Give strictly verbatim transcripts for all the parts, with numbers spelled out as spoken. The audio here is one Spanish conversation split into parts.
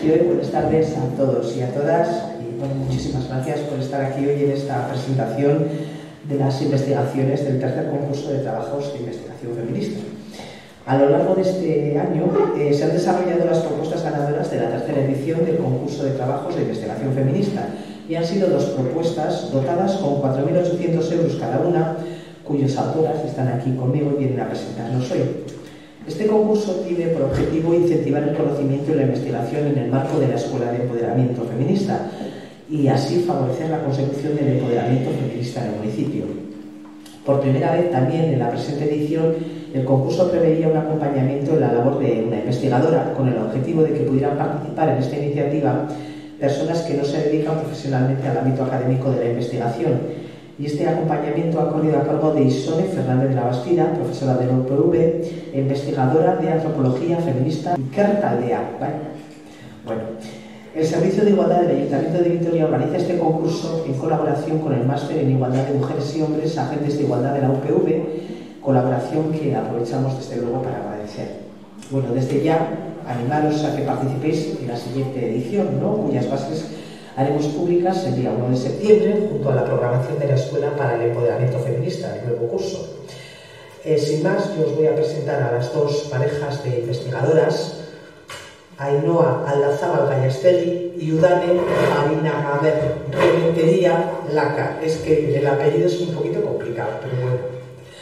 Bien, buenas tardes a todos y a todas y bueno, muchísimas gracias por estar aquí hoy en esta presentación de las investigaciones del tercer concurso de trabajos de investigación feminista. A lo largo de este año eh, se han desarrollado las propuestas ganadoras de la tercera edición del concurso de trabajos de investigación feminista y han sido dos propuestas dotadas con cuatro mil ochocientos euros cada una, cuyas autoras están aquí conmigo y vienen a presentarnos hoy. Este concurso tiene por objetivo incentivar el conocimiento y la investigación en el marco de la Escuela de Empoderamiento Feminista y así favorecer la consecución del empoderamiento feminista en el municipio. Por primera vez también en la presente edición el concurso preveía un acompañamiento en la labor de una investigadora con el objetivo de que pudieran participar en esta iniciativa personas que no se dedican profesionalmente al ámbito académico de la investigación. Y este acompañamiento ha corrido a cargo de Isone Fernández de la Bastida, profesora de la U P V, investigadora de antropología feminista y Kertaldea. ¿Vale? Bueno, el Servicio de Igualdad del Ayuntamiento de Vitoria organiza este concurso en colaboración con el Máster en Igualdad de Mujeres y Hombres, Agentes de Igualdad de la U P V, colaboración que aprovechamos desde luego para agradecer. Bueno, desde ya, animaros a que participéis en la siguiente edición, ¿no? Cuyas bases haremos públicas el día uno de septiembre junto a la programación de la Escuela para el Empoderamiento Feminista, el nuevo curso. Eh, sin más, yo os voy a presentar a las dos parejas de investigadoras, Ainhoa Aldazábal Gallastegui y Udane Abinagaber Rementería Laca. Es que el apellido es un poquito complicado, pero bueno.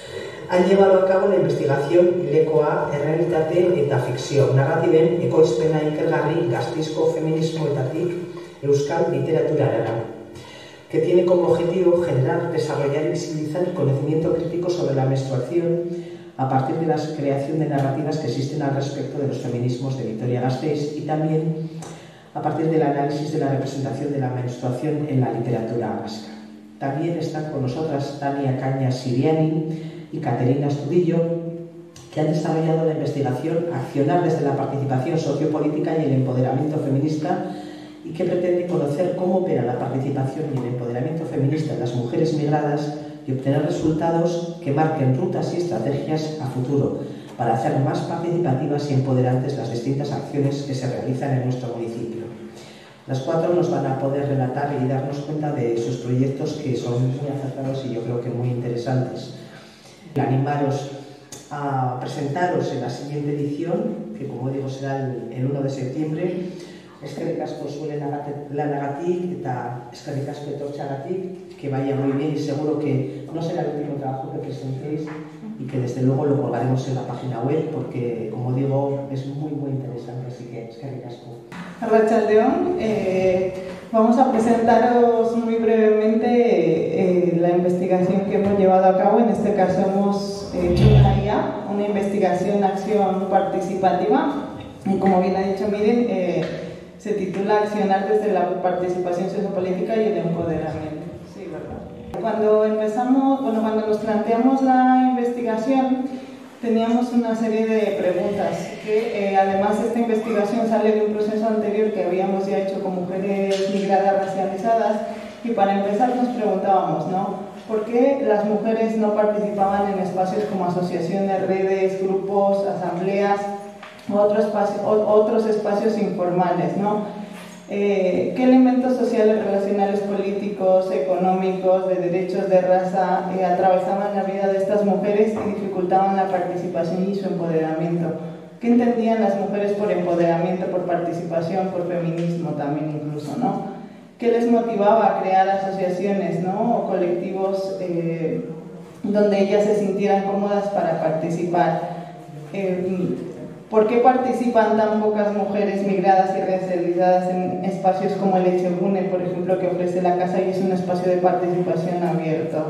Han llevado a cabo la investigación Lekoa Errealitate eta Fikzio, narratiben ekoizpena ikergarri Gasteizko feminismoetatik Euskal Literaturarena, que tiene como objetivo generar, desarrollar y visibilizar el conocimiento crítico sobre la menstruación a partir de la creación de narrativas que existen al respecto de los feminismos de Vitoria-Gasteiz y también a partir del análisis de la representación de la menstruación en la literatura vasca. También están con nosotras Tania Cañas Siriani y Caterina Estudillo, que han desarrollado la investigación Accionar desde la participación sociopolítica y el empoderamiento feminista y que pretende conocer cómo opera la participación y el empoderamiento feminista en las mujeres migradas y obtener resultados que marquen rutas y estrategias a futuro para hacer más participativas y empoderantes las distintas acciones que se realizan en nuestro municipio. Las cuatro nos van a poder relatar y darnos cuenta de sus proyectos que son muy acertados y yo creo que muy interesantes. Animaros a presentaros en la siguiente edición, que como digo será el, el uno de septiembre. Eskerrik asko zuen lanagatik eta eskerrik asko etortzeagatik, que vaya muy bien y seguro que no será el último trabajo que presentéis y que desde luego lo colgaremos en la página web porque, como digo, es muy muy interesante, así que eskerrik asko. Arratsaldeon, eh, vamos a presentaros muy brevemente eh, la investigación que hemos llevado a cabo. En este caso hemos hecho una I A, una investigación acción participativa y como bien ha dicho Miren, eh, se titula Accionar desde la participación sociopolítica y el empoderamiento. Sí, ¿verdad? Cuando empezamos, bueno, cuando nos planteamos la investigación, teníamos una serie de preguntas que, eh, además, esta investigación sale de un proceso anterior que habíamos ya hecho con mujeres migradas racializadas y para empezar nos preguntábamos, ¿no? ¿Por qué las mujeres no participaban en espacios como asociaciones, redes, grupos, asambleas? Otro espacio, otros espacios informales, ¿no? Eh, ¿Qué elementos sociales, relacionales, políticos, económicos, de derechos de raza eh, atravesaban la vida de estas mujeres y dificultaban la participación y su empoderamiento? ¿Qué entendían las mujeres por empoderamiento, por participación, por feminismo también incluso, ¿no? ¿Qué les motivaba a crear asociaciones, ¿no? O colectivos eh, donde ellas se sintieran cómodas para participar? Eh, ¿Por qué participan tan pocas mujeres migradas y racializadas en espacios como el Echegune, por ejemplo, que ofrece la casa y es un espacio de participación abierto?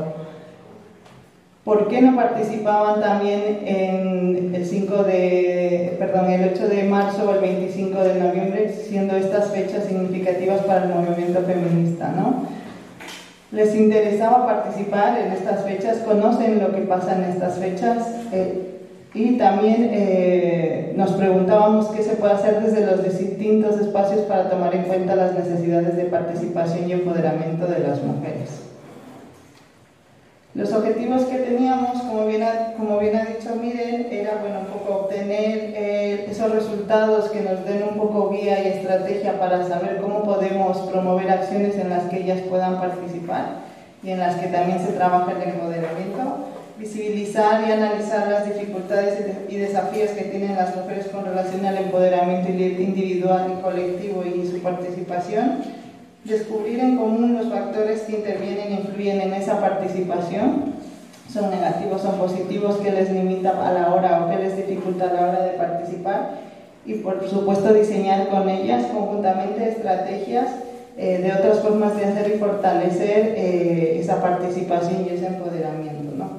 ¿Por qué no participaban también en el, cinco de, perdón, el ocho de marzo o el veinticinco de noviembre, siendo estas fechas significativas para el movimiento feminista, ¿no? ¿Les interesaba participar en estas fechas? ¿Conocen lo que pasa en estas fechas? Eh, Y también eh, nos preguntábamos qué se puede hacer desde los distintos espacios para tomar en cuenta las necesidades de participación y empoderamiento de las mujeres. Los objetivos que teníamos, como bien ha, como bien ha dicho Miren, era bueno, un poco obtener eh, esos resultados que nos den un poco guía y estrategia para saber cómo podemos promover acciones en las que ellas puedan participar y en las que también se trabaja el empoderamiento, visibilizar y analizar las dificultades y desafíos que tienen las mujeres con relación al empoderamiento individual y colectivo y su participación, descubrir en común los factores que intervienen e influyen en esa participación, son negativos, son positivos, que les limita a la hora o que les dificulta a la hora de participar, y por supuesto diseñar con ellas conjuntamente estrategias eh, de otras formas de hacer y fortalecer eh, esa participación y ese empoderamiento, ¿no?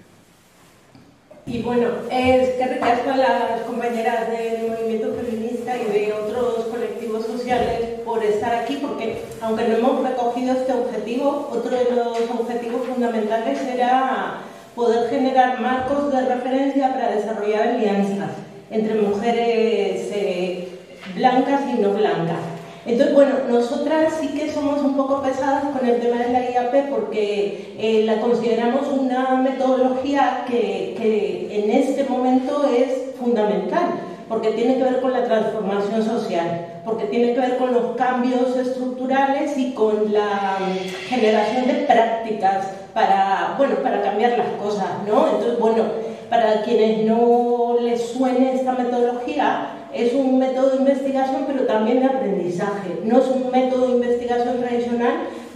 Y bueno, es que recasco a las compañeras del movimiento feminista y de otros colectivos sociales por estar aquí, porque aunque no hemos recogido este objetivo, otro de los objetivos fundamentales era poder generar marcos de referencia para desarrollar alianzas entre mujeres eh, blancas y no blancas. Entonces, bueno, nosotras sí que somos un poco pesadas con el tema de la I A P porque eh, la consideramos una metodología que, que en este momento es fundamental, porque tiene que ver con la transformación social, porque tiene que ver con los cambios estructurales y con la generación de prácticas para, bueno, para cambiar las cosas, ¿no? Entonces, bueno, para quienes no les suene esta metodología, es un método de investigación, pero también de aprendizaje. No es un método de investigación tradicional,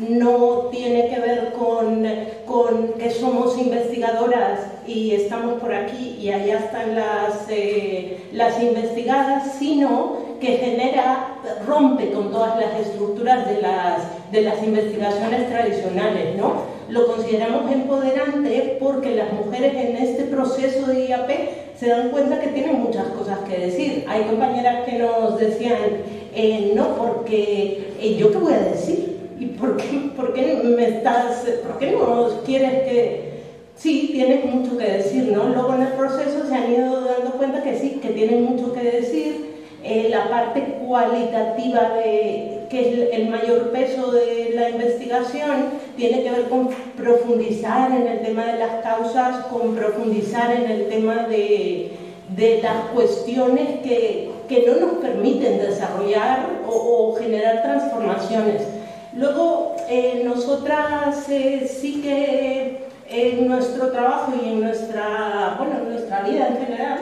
no tiene que ver con, con que somos investigadoras y estamos por aquí y allá están las, eh, las investigadas, sino que genera, rompe con todas las estructuras de las, de las investigaciones tradicionales, ¿no? Lo consideramos empoderante porque las mujeres en este proceso de I A P se dan cuenta que tienen muchas cosas que decir. Hay compañeras que nos decían, eh, no, porque eh, ¿yo qué voy a decir? ¿Y por qué, por qué me estás, por qué no quieres que...? Sí, tienes mucho que decir, ¿no? Luego en el proceso se han ido dando cuenta que sí, que tienen mucho que decir. Eh, la parte cualitativa, de, que es el mayor peso de la investigación, tiene que ver con profundizar en el tema de las causas, con profundizar en el tema de, de las cuestiones que, que no nos permiten desarrollar o, o generar transformaciones. Luego, eh, nosotras eh, sí que en nuestro trabajo y en nuestra, bueno, en nuestra vida en general,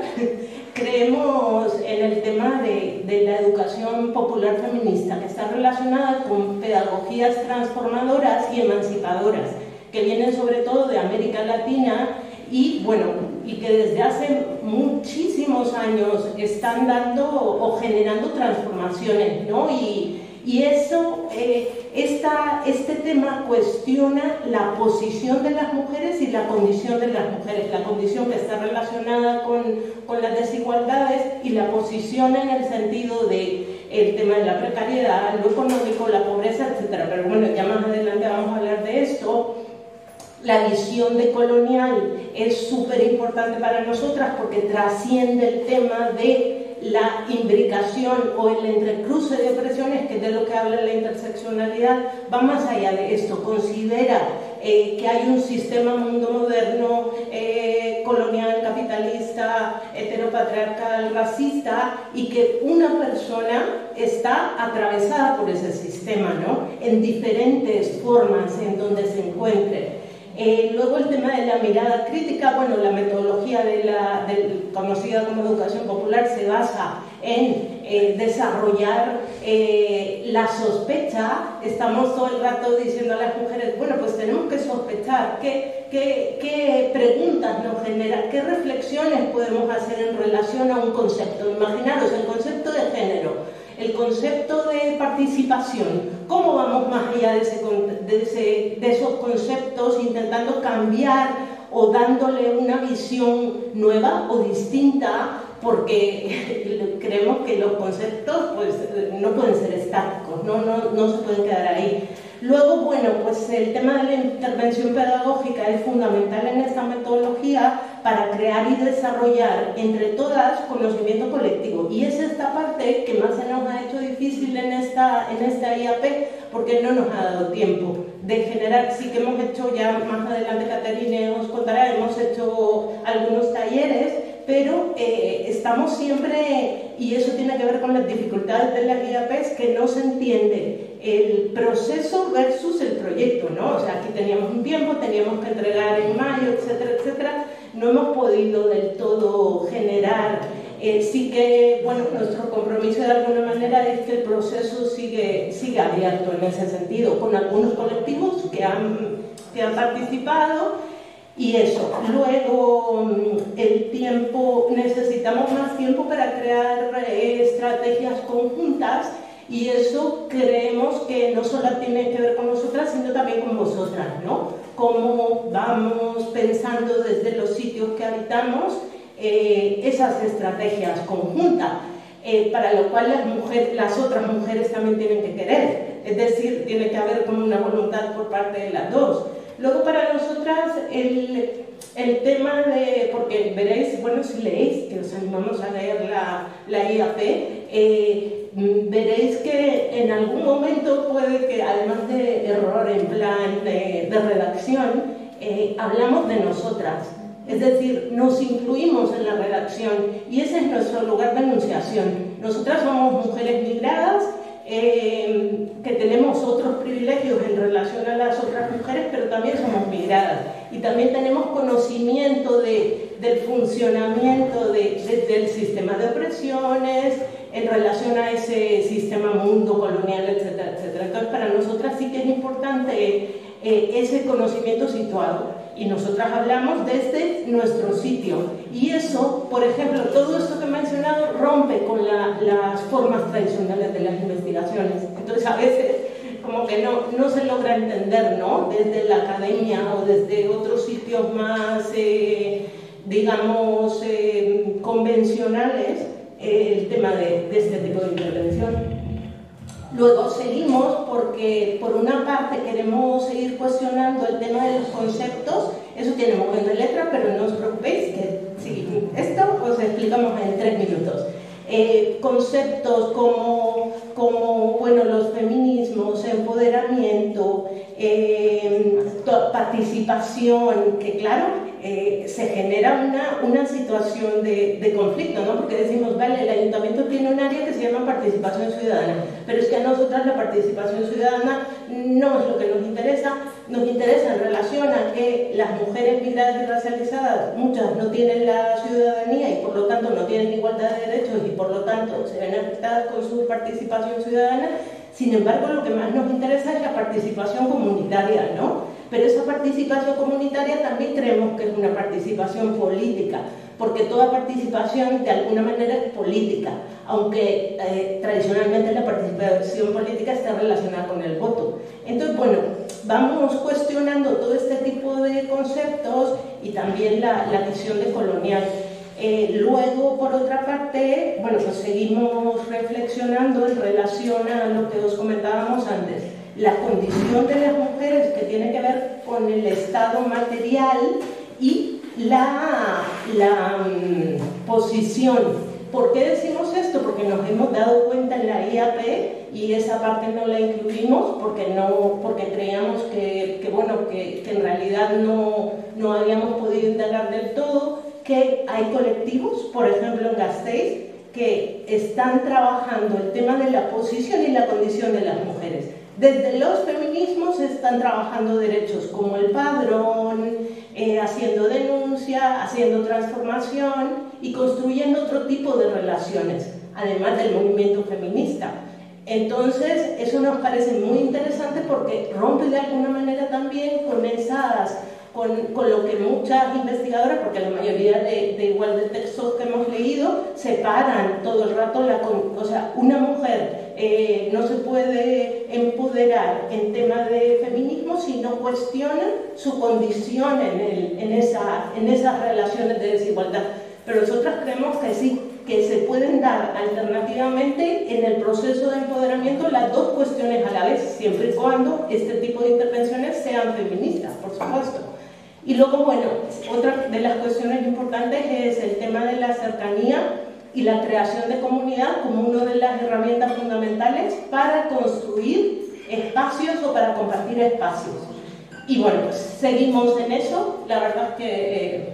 creemos en el tema de, de la educación popular feminista, que está relacionada con pedagogías transformadoras y emancipadoras, que vienen sobre todo de América Latina y, bueno, y que desde hace muchísimos años están dando o generando transformaciones, ¿no? Y, y eso, eh, esta, este tema cuestiona la posición de las mujeres y la condición de las mujeres, la condición que está relacionada con, con las desigualdades y la posición en el sentido de el tema de la precariedad, lo económico, la pobreza, etcétera. Pero bueno, ya más adelante vamos a hablar de esto. La visión decolonial es súper importante para nosotras porque trasciende el tema de la imbricación o el entrecruce de opresiones, que es de lo que habla la interseccionalidad, va más allá de esto. Considera eh, que hay un sistema mundo moderno, eh, colonial, capitalista, heteropatriarcal, racista, y que una persona está atravesada por ese sistema, ¿no? En diferentes formas en donde se encuentre. Eh, luego el tema de la mirada crítica, bueno, la metodología de la, de, conocida como educación popular se basa en eh, desarrollar eh, la sospecha. Estamos todo el rato diciendo a las mujeres, bueno, pues tenemos que sospechar, qué, qué, qué preguntas nos genera, qué reflexiones podemos hacer en relación a un concepto. Imaginaros el concepto de género, el concepto de participación, cómo vamos más allá de, ese, de, ese, de esos conceptos, intentando cambiar o dándole una visión nueva o distinta, porque creemos que los conceptos pues, no pueden ser estáticos, no, no, no se pueden quedar ahí. Luego, bueno, pues el tema de la intervención pedagógica es fundamental en esta metodología para crear y desarrollar entre todas conocimiento colectivo. Y es esta parte que más se nos ha hecho difícil en esta, en esta I A P, porque no nos ha dado tiempo de generar. Sí que hemos hecho, ya más adelante Caterine os contará, hemos hecho algunos talleres, pero eh, estamos siempre, y eso tiene que ver con las dificultades de las I A Pes, que no se entiende el proceso versus el proyecto, ¿no? O sea, aquí teníamos un tiempo, teníamos que entregar en mayo, etcétera, etcétera. No hemos podido del todo generar, eh, sí que, bueno, nuestro compromiso de alguna manera es que el proceso sigue, sigue abierto en ese sentido, con algunos colectivos que han, que han participado. Y eso, luego el tiempo, necesitamos más tiempo para crear eh, estrategias conjuntas, y eso creemos que no solo tiene que ver con nosotras, sino también con vosotras, ¿no? Cómo vamos pensando desde los sitios que habitamos eh, esas estrategias conjuntas, eh, para lo cual las, mujeres, las otras mujeres también tienen que querer, es decir, tiene que haber como una voluntad por parte de las dos. Luego para nosotras el, el tema de, porque veréis, bueno, si leéis, que os animamos a leer la, la I A P, eh, veréis que en algún momento puede que, además de error en plan de, de redacción, eh, hablamos de nosotras. Es decir, nos incluimos en la redacción y ese es nuestro lugar de enunciación. Nosotras somos mujeres migradas, Eh, que tenemos otros privilegios en relación a las otras mujeres, pero también somos migradas y también tenemos conocimiento de, del funcionamiento de, de, del sistema de opresiones en relación a ese sistema mundo colonial, etcétera, etcétera. Entonces, para nosotras sí que es importante eh, ese conocimiento situado. Y nosotras hablamos desde nuestro sitio. Y eso, por ejemplo, todo esto que he mencionado rompe con la, las formas tradicionales de las investigaciones. Entonces, a veces, como que no, no se logra entender, ¿no? Desde la academia o desde otros sitios más, eh, digamos, eh, convencionales, eh, el tema de, de este tipo de intervención. Luego seguimos porque, por una parte, queremos seguir cuestionando el tema de los conceptos. Eso tiene un montón de letra, pero no os preocupéis, que sí, esto os explicamos en tres minutos. Eh, conceptos como, como, bueno, los feminismos, empoderamiento, eh, participación, que claro, Eh, se genera una, una situación de, de conflicto, ¿no? Porque decimos, vale, el ayuntamiento tiene un área que se llama participación ciudadana, pero es que a nosotras la participación ciudadana no es lo que nos interesa. Nos interesa en relación a que las mujeres migradas y racializadas, muchas no tienen la ciudadanía y por lo tanto no tienen igualdad de derechos y por lo tanto se ven afectadas con su participación ciudadana. Sin embargo, lo que más nos interesa es la participación comunitaria, ¿no? Pero esa participación comunitaria también creemos que es una participación política, porque toda participación de alguna manera es política, aunque eh, tradicionalmente la participación política está relacionada con el voto. Entonces, bueno, vamos cuestionando todo este tipo de conceptos y también la, la visión de colonial. Eh, luego, por otra parte, bueno, pues seguimos reflexionando en relación a lo que os comentábamos antes, la condición de las mujeres, que tiene que ver con el estado material y la, la um, posición. ¿Por qué decimos esto? Porque nos hemos dado cuenta en la I A P, y esa parte no la incluimos porque, no, porque creíamos que, que, bueno, que, que en realidad no, no habíamos podido integrar del todo, que hay colectivos, por ejemplo en Gasteiz, que están trabajando el tema de la posición y la condición de las mujeres. Desde los feminismos están trabajando derechos como el padrón, eh, haciendo denuncia, haciendo transformación y construyendo otro tipo de relaciones, además del movimiento feminista. Entonces, eso nos parece muy interesante porque rompe de alguna manera también con esas... Con, con lo que muchas investigadoras, porque la mayoría de, de igual de textos que hemos leído, separan todo el rato, la, o sea, una mujer eh, no se puede empoderar en tema de feminismo si no cuestiona su condición en, el, en, esa, en esas relaciones de desigualdad. Pero nosotras creemos que sí, que se pueden dar alternativamente en el proceso de empoderamiento las dos cuestiones a la vez, siempre y cuando este tipo de intervenciones sean feministas, por supuesto. Y luego, bueno, otra de las cuestiones importantes es el tema de la cercanía y la creación de comunidad como una de las herramientas fundamentales para construir espacios o para compartir espacios. Y bueno, pues seguimos en eso. La verdad es que... Eh,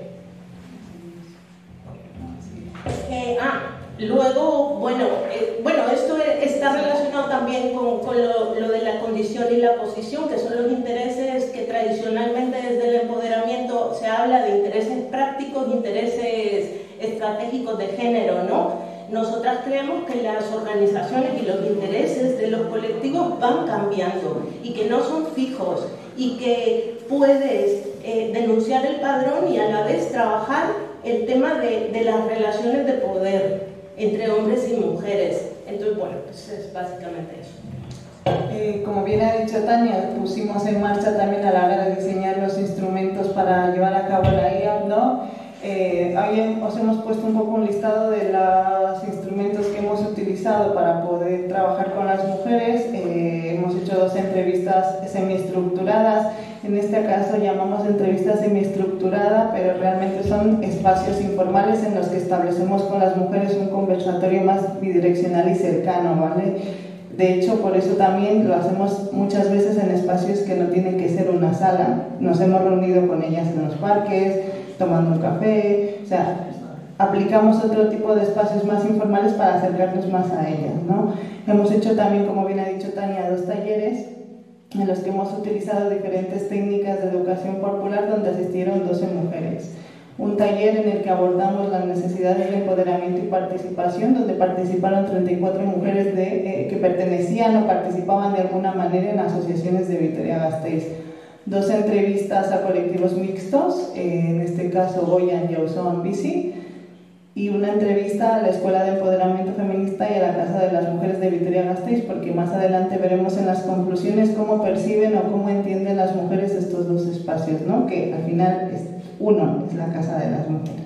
eh, ah, luego, bueno, eh, bueno, esto está relacionado también con, con lo, lo de la condición y la posición, que son los intereses que tradicionalmente desde el empoderamiento se habla de intereses prácticos, intereses estratégicos de género, ¿no? Nosotras creemos que las organizaciones y los intereses de los colectivos van cambiando y que no son fijos y que puedes eh, denunciar el padrón y a la vez trabajar el tema de, de las relaciones de poder entre hombres y mujeres. Entonces, bueno, pues es básicamente eso. Eh, como bien ha dicho Tania, pusimos en marcha también a la hora de diseñar los instrumentos para llevar a cabo la I A P, ¿no? Eh, ahí os hemos puesto un poco un listado de los instrumentos que hemos utilizado para poder trabajar con las mujeres. Eh, hemos hecho dos entrevistas semiestructuradas. En este caso llamamos entrevistas semiestructurada, pero realmente son espacios informales en los que establecemos con las mujeres un conversatorio más bidireccional y cercano, ¿vale? De hecho, por eso también lo hacemos muchas veces en espacios que no tienen que ser una sala. Nos hemos reunido con ellas en los parques, tomando un café, o sea, aplicamos otro tipo de espacios más informales para acercarnos más a ellas, ¿no? Hemos hecho también, como bien ha dicho Tania, dos talleres en los que hemos utilizado diferentes técnicas de educación popular donde asistieron doce mujeres. Un taller en el que abordamos las necesidades de empoderamiento y participación, donde participaron treinta y cuatro mujeres de, eh, que pertenecían o participaban de alguna manera en asociaciones de Vitoria-Gasteiz. Dos entrevistas a colectivos mixtos, eh, en este caso Goyan y Auzoan Bici, y una entrevista a la Escuela de Empoderamiento Feminista y a la Casa de las Mujeres de Vitoria-Gasteiz, porque más adelante veremos en las conclusiones cómo perciben o cómo entienden las mujeres estos dos espacios, ¿no? Que al final es uno, es la Casa de las Mujeres.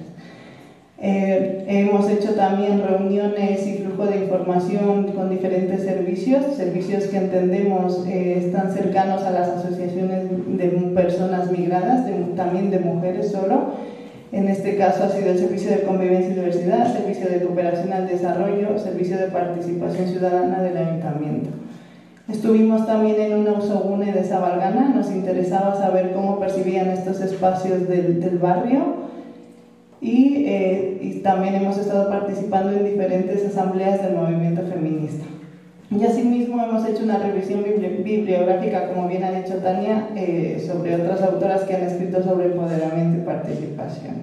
Eh, hemos hecho también reuniones y flujo de información con diferentes servicios, servicios que entendemos eh, están cercanos a las asociaciones de personas migradas, de, también de mujeres solo. En este caso ha sido el Servicio de Convivencia y Diversidad, Servicio de Cooperación al Desarrollo, Servicio de Participación Ciudadana del Ayuntamiento. Estuvimos también en un Ausogune de Zabalgana, nos interesaba saber cómo percibían estos espacios del, del barrio. Y, eh, y también hemos estado participando en diferentes asambleas del movimiento feminista. Y asimismo hemos hecho una revisión bibliográfica, como bien ha dicho Tania, eh, sobre otras autoras que han escrito sobre empoderamiento y participación.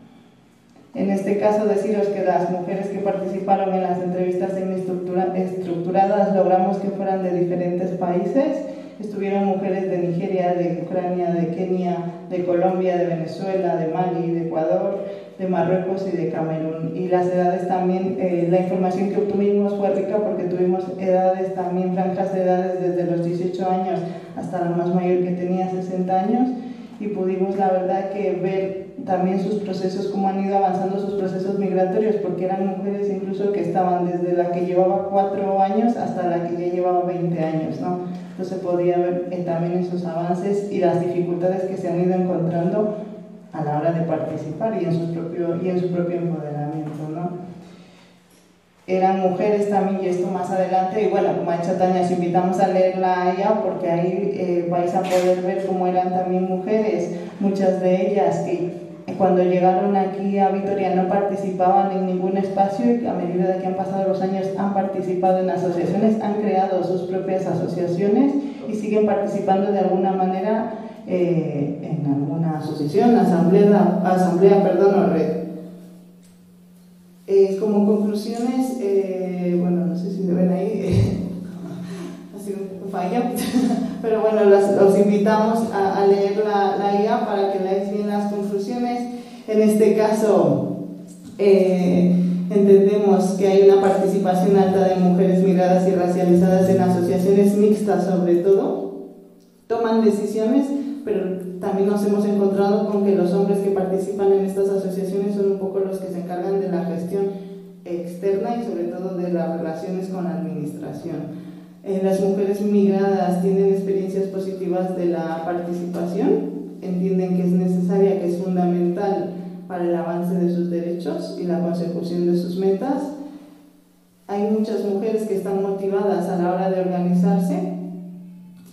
En este caso, deciros que las mujeres que participaron en las entrevistas semiestructuradas logramos que fueran de diferentes países. Estuvieron mujeres de Nigeria, de Ucrania, de Kenia, de Colombia, de Venezuela, de Mali, de Ecuador, de Marruecos y de Camerún. Y las edades también, eh, la información que obtuvimos fue rica porque tuvimos edades también, franjas de edades desde los dieciocho años hasta la más mayor que tenía sesenta años, y pudimos la verdad que ver también sus procesos, cómo han ido avanzando sus procesos migratorios, porque eran mujeres incluso que estaban desde la que llevaba cuatro años hasta la que ya llevaba veinte años, ¿no? Entonces se podía ver eh, también esos avances y las dificultades que se han ido encontrando a la hora de participar y en su propio, y en su propio empoderamiento, ¿no? Eran mujeres también, y esto más adelante, y bueno, como ha dicho Tania, os invitamos a leerla a ella porque ahí eh, vais a poder ver cómo eran también mujeres, muchas de ellas que cuando llegaron aquí a Vitoria no participaban en ningún espacio y a medida de que han pasado los años han participado en asociaciones, han creado sus propias asociaciones y siguen participando de alguna manera eh, en alguna asociación, asamblea, asamblea perdón, o red. Eh, como conclusiones, eh, bueno, no sé si me ven ahí, eh, ha sido un poco falla, pero bueno, los, los invitamos a, a leer la, la I A para que leáis bien las conclusiones. En este caso, eh, entendemos que hay una participación alta de mujeres migradas y racializadas en asociaciones mixtas, sobre todo, toman decisiones, pero también nos hemos encontrado con que los hombres que participan en estas asociaciones son un poco los que se encargan de la gestión externa y sobre todo de las relaciones con la administración. Eh, las mujeres migradas tienen experiencias positivas de la participación, entienden que es necesaria, que es fundamental para el avance de sus derechos y la consecución de sus metas. Hay muchas mujeres que están motivadas a la hora de organizarse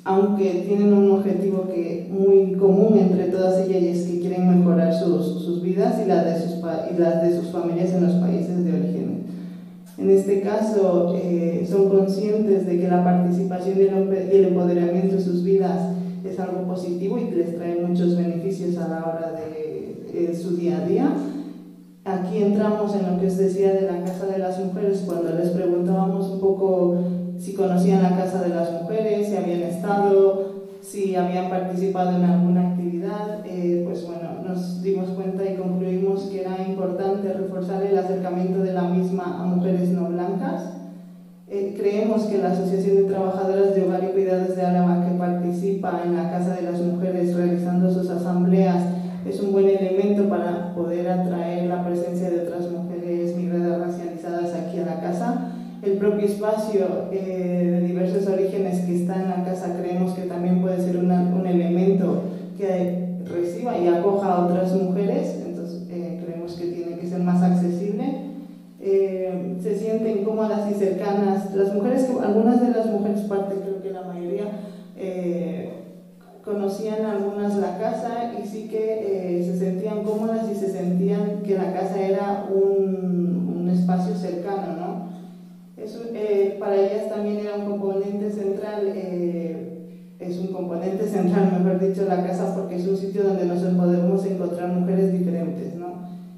aunque tienen un objetivo que, muy común entre todas ellas, y es que quieren mejorar sus, sus vidas y las, de sus, y las de sus familias en los países de origen. En este caso, eh, son conscientes de que la participación y el empoderamiento en sus vidas es algo positivo y que les trae muchos beneficios a la hora de, de su día a día. Aquí entramos en lo que os decía de la Casa de las Mujeres, cuando les preguntábamos un poco si conocían la Casa de las Mujeres, si habían estado, si habían participado en alguna actividad. Eh, pues bueno, nos dimos cuenta y concluimos que era importante reforzar el acercamiento de la misma a mujeres no blancas. Eh, creemos que la Asociación de Trabajadoras de Hogar y Cuidados de Álava, que participa en la Casa de las Mujeres realizando sus asambleas, es un buen elemento para poder atraer la presencia de otras mujeres migradas racializadas aquí a la casa. El propio espacio eh, de diversos orígenes que está en la casa creemos que también puede ser una, un elemento que reciba y acoja a otras mujeres, entonces eh, creemos que tiene que ser más accesible. Eh, se sienten cómodas y cercanas. Las mujeres, que, algunas de las mujeres, parte creo que la mayoría, eh, conocían algunas la casa y sí que eh, se sentían cómodas y se sentían que la casa era un, un espacio cercano, ¿no? Eso, eh, para ellas también era un componente central, eh, es un componente central, mejor dicho, la casa, porque es un sitio donde nos podemos encontrar mujeres diferentes, ¿no?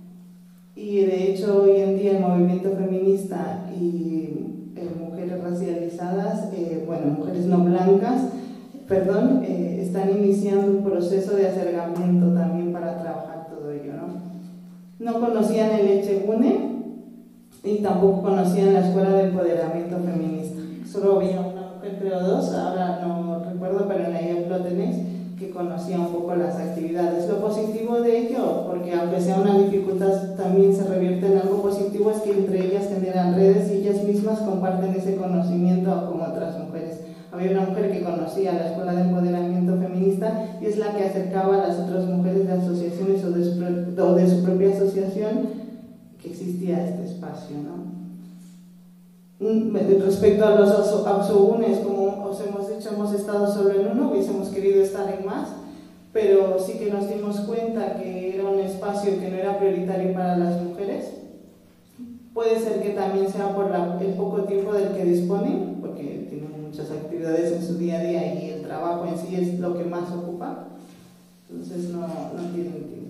Y de hecho hoy en día el movimiento feminista y eh, mujeres racializadas, eh, bueno, mujeres no blancas, perdón, eh, están iniciando un proceso de acercamiento también para trabajar todo ello, ¿no? No conocían el Echegune y tampoco conocían la Escuela de Empoderamiento Feminista. Solo había una mujer, creo dos, ahora no recuerdo, pero en la I A P lo tenéis, que conocía un poco las actividades. Lo positivo de ello, porque aunque sea una dificultad, también se revierte en algo positivo, es que entre ellas generan redes y ellas mismas comparten ese conocimiento con otras mujeres. Había una mujer que conocía la Escuela de Empoderamiento Feminista y es la que acercaba a las otras mujeres de asociaciones o de su, o de su propia asociación que existía este espacio, ¿no? Respecto a los APSOUNES, como os hemos dicho, hemos estado solo en uno, hubiésemos querido estar en más, pero sí que nos dimos cuenta que era un espacio que no era prioritario para las mujeres. Puede ser que también sea por la, el poco tiempo del que disponen, porque tienen muchas actividades en su día a día y el trabajo en sí es lo que más ocupa, entonces no, no tienen tiempo.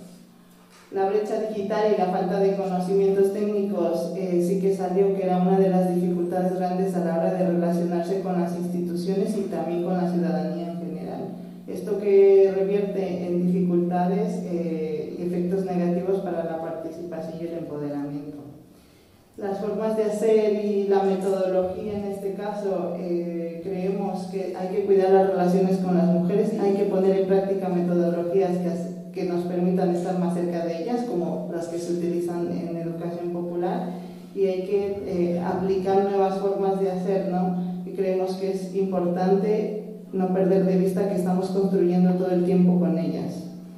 La brecha digital y la falta de conocimientos técnicos eh, sí que salió que era una de las dificultades grandes a la hora de relacionarse con las instituciones y también con la ciudadanía en general. Esto que revierte en dificultades eh, y efectos negativos para la participación y el empoderamiento. Las formas de hacer y la metodología en este caso, eh, creemos que hay que cuidar las relaciones con las mujeres, hay que poner en práctica metodologías que que nos permitan estar más cerca de ellas, como las que se utilizan en educación popular, y hay que eh, aplicar nuevas formas de hacer, ¿no? Y creemos que es importante no perder de vista que estamos construyendo todo el tiempo con ellas.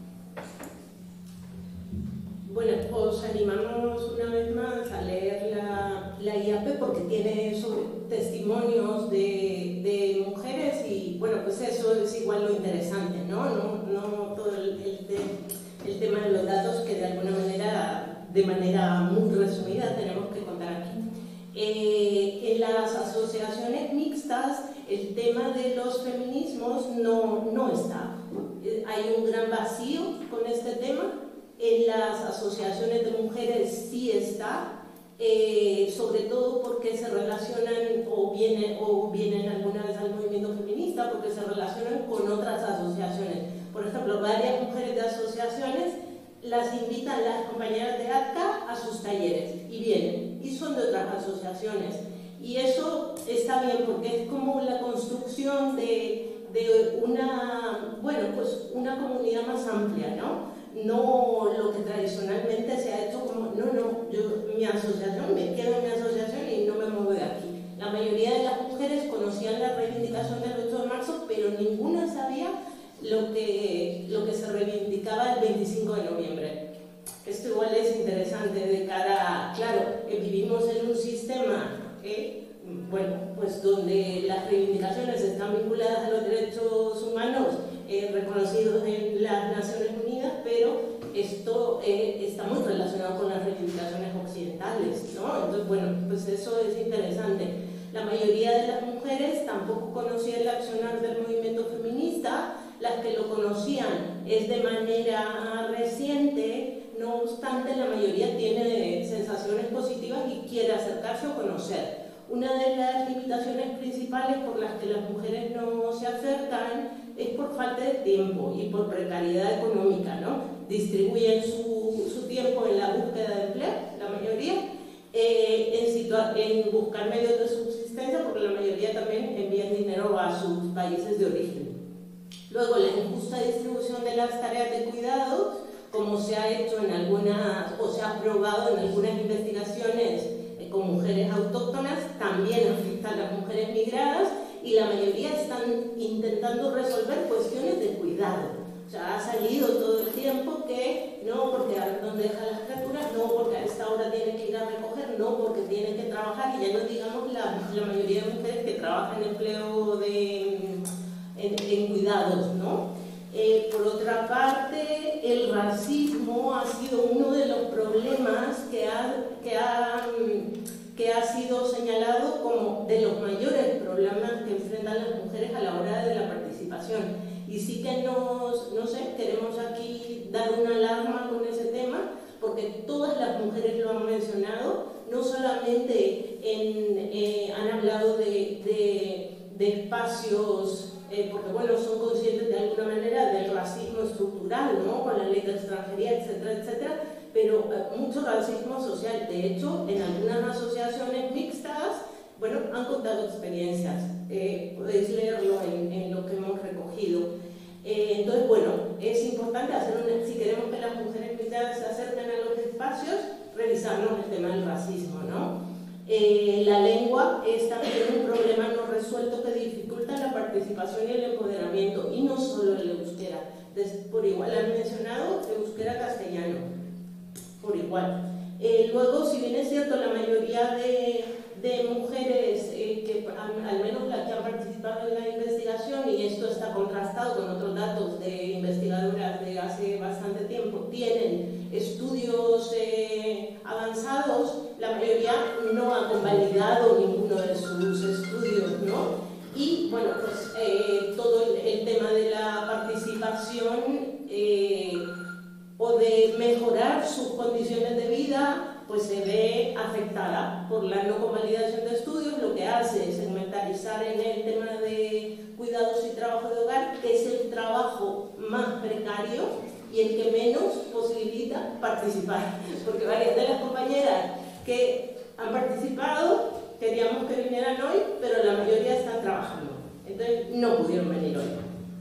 Bueno, os animamos una vez más a leer la, la I A P porque tiene sobre testimonios de, de mujeres y bueno, pues eso es igual lo interesante, ¿no? No, no todo el, el, el tema de los datos que de alguna manera, de manera muy resumida, tenemos que contar aquí. Eh, en las asociaciones mixtas el tema de los feminismos no, no está. Eh, hay un gran vacío con este tema. En las asociaciones de mujeres sí está, eh, sobre todo porque se relacionan o vienen, o vienen alguna vez al movimiento feminista, porque se relacionan con otras asociaciones. Por ejemplo, varias mujeres de asociaciones las invitan las compañeras de A T C A a sus talleres y vienen, y son de otras asociaciones. Y eso está bien porque es como la construcción de, de una, bueno, pues una comunidad más amplia, ¿no? No lo que tradicionalmente se ha hecho como, no, no, yo, mi asociación, me quedo en mi asociación y no me muevo de aquí. La mayoría de las mujeres conocían la reivindicación del ocho de marzo, pero ninguna sabía lo que, lo que se reivindicaba el veinticinco de noviembre. Esto igual es interesante de cara a, claro, que vivimos en un sistema ¿eh? bueno, pues donde las reivindicaciones están vinculadas a los derechos humanos eh, reconocidos en las Naciones Unidas, pero esto eh, está muy relacionado con las reivindicaciones occidentales, ¿no? Entonces, bueno, pues eso es interesante. La mayoría de las mujeres tampoco conocía el accionar del movimiento feminista, las que lo conocían es de manera reciente, no obstante la mayoría tiene sensaciones positivas y quiere acercarse o conocer. Una de las limitaciones principales por las que las mujeres no se acercan es por falta de tiempo y por precariedad económica, ¿no? Distribuyen su, su tiempo en la búsqueda de empleo, la mayoría, eh, en, en buscar medios de subsistencia, porque la mayoría también envían dinero a sus países de origen. Luego, la injusta distribución de las tareas de cuidado, como se ha hecho en algunas, o se ha probado en algunas investigaciones eh, con mujeres autóctonas, también afecta a las mujeres migradas, y la mayoría están intentando resolver cuestiones de cuidado. O sea, ha salido todo el tiempo que no, porque a ver dónde deja las criaturas, no, porque a esta hora tiene que ir a recoger, no, porque tiene que trabajar, y ya no digamos la, la mayoría de mujeres que trabajan en empleo de, en, en cuidados, ¿no? Eh, por otra parte, el racismo ha sido uno de los problemas que ha, que ha, que ha sido señalado como de los mayores problemas que enfrentan las mujeres a la hora de la participación. Y sí que nos, no sé, queremos aquí dar una alarma con ese tema, porque todas las mujeres lo han mencionado, no solamente en, eh, han hablado de, de, de espacios, eh, porque bueno, son conscientes de alguna manera del racismo estructural, ¿no? Con la ley de extranjería, etcétera, etcétera, pero eh, mucho racismo social. De hecho, en algunas asociaciones mixtas, bueno, han contado experiencias, eh, podéis leerlo en, en lo que hemos recogido. Eh, entonces, bueno, es importante hacer un, si queremos que las mujeres migradas se acerquen a los espacios, revisarnos el tema del racismo, ¿no? Eh, la lengua es también un problema no resuelto que dificulta la participación y el empoderamiento, y no solo el euskera. Des, por igual han mencionado euskera-castellano, por igual. Eh, luego, si bien es cierto, la mayoría de, de mujeres, eh, que al, al menos las que han participado en la investigación, y esto está contrastado con otros datos de investigadoras de hace bastante tiempo, tienen estudios eh, avanzados, la mayoría no ha convalidado ninguno de sus estudios, ¿no? Y bueno, pues eh, todo el, el tema de la participación eh, o de mejorar sus condiciones de vida, pues se ve afectada por la no convalidación de estudios. Lo que hace es segmentarizar en el tema de cuidados y trabajo de hogar, que es el trabajo más precario y el que menos posibilita participar, porque varias de las compañeras que han participado queríamos que vinieran hoy, pero la mayoría están trabajando, entonces no pudieron venir hoy.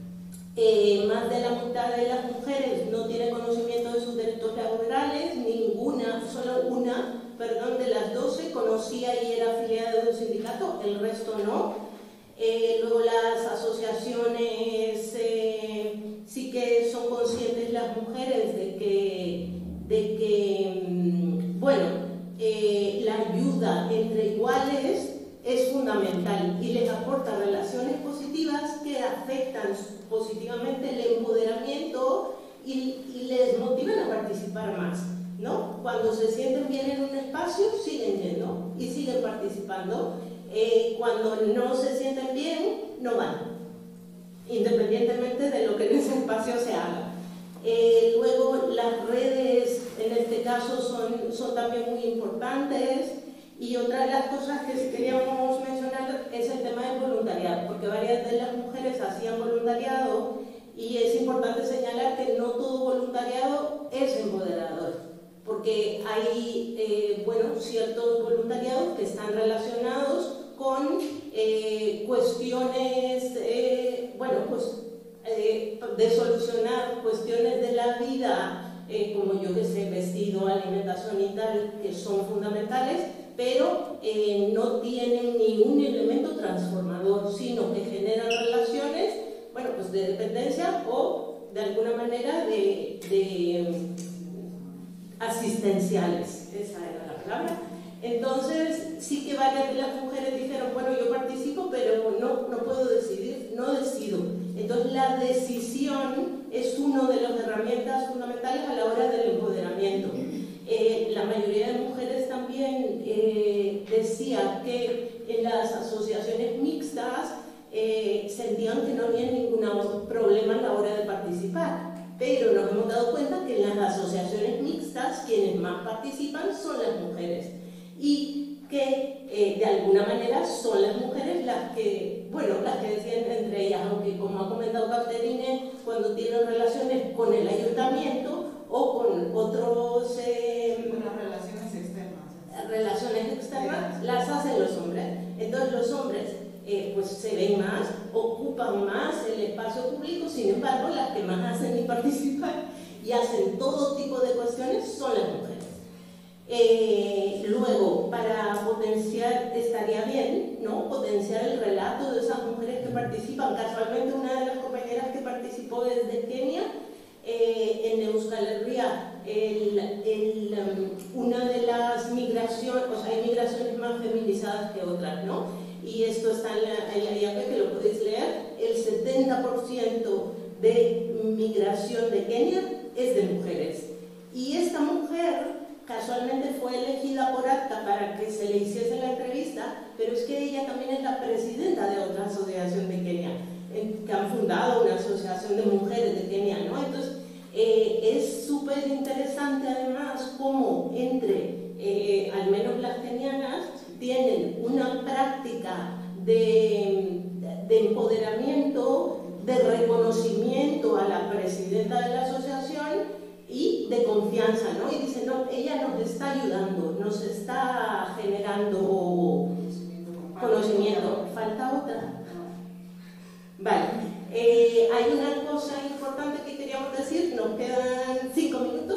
Eh, más de la mitad de las mujeres no tiene conocimiento de sus derechos laborales, ninguna, solo una, perdón, de las doce conocía y era afiliada de un sindicato, el resto no. Eh, luego las asociaciones eh, sí que son conscientes las mujeres de que, de que bueno, eh, la ayuda entre iguales es fundamental y les aporta relaciones positivas que afectan positivamente el empoderamiento y, y les motivan a participar más, ¿no? Cuando se sienten bien en un espacio, siguen yendo y siguen participando. Eh, cuando no se sienten bien, no van, independientemente de lo que en ese espacio se haga. Eh, luego, las redes, en este caso, son, son también muy importantes. Y otra de las cosas que sí queríamos mencionar es el tema del voluntariado, porque varias de las mujeres hacían voluntariado y es importante señalar que no todo voluntariado es empoderador, porque hay eh, bueno, ciertos voluntariados que están relacionados con eh, cuestiones, eh, bueno, pues eh, de solucionar cuestiones de la vida, eh, como yo que sé, vestido, alimentación y tal, que son fundamentales, pero eh, no tienen ningún elemento transformador, sino que generan relaciones, bueno, pues de dependencia o de alguna manera de, de asistenciales, esa era la palabra. Entonces, sí que varias de las mujeres dijeron, bueno, yo participo, pero no, no puedo decidir, no decido. Entonces, la decisión es una de las herramientas fundamentales a la hora del empoderamiento. Eh, la mayoría de mujeres también eh, decía que en las asociaciones mixtas eh, sentían que no había ningún problema a la hora de participar. Pero nos hemos dado cuenta que en las asociaciones mixtas quienes más participan son las mujeres y que eh, de alguna manera son las mujeres las que, bueno, las que deciden entre ellas, aunque como ha comentado Caterine, cuando tienen relaciones con el ayuntamiento o con otros eh, bueno, relaciones externas, relaciones externas las hacen los hombres. Entonces los hombres Eh, pues se ven más, ocupan más el espacio público, sin embargo las que más hacen y participan y hacen todo tipo de cuestiones son las mujeres. Eh, luego, para potenciar, estaría bien, ¿no?, potenciar el relato de esas mujeres que participan. Casualmente una de las compañeras que participó desde Kenia, eh, en Euskal Herria, el, el, um, una de las migraciones, o sea, hay migraciones más feminizadas que otras, ¿no? Y esto está en la, en la I A P, que lo podéis leer. El setenta por ciento de migración de Kenia es de mujeres. Y esta mujer casualmente fue elegida por acta para que se le hiciese la entrevista, pero es que ella también es la presidenta de otra asociación de Kenia, que han fundado una asociación de mujeres de Kenia, ¿no? Entonces, eh, es súper interesante además cómo entre, eh, al menos las kenianas, tienen una práctica de, de empoderamiento, de reconocimiento a la presidenta de la asociación y de confianza, ¿no? Y dicen, no, ella nos está ayudando, nos está generando conocimiento. ¿Falta otra? Vale. Eh, hay una cosa importante que queríamos decir, nos quedan cinco minutos.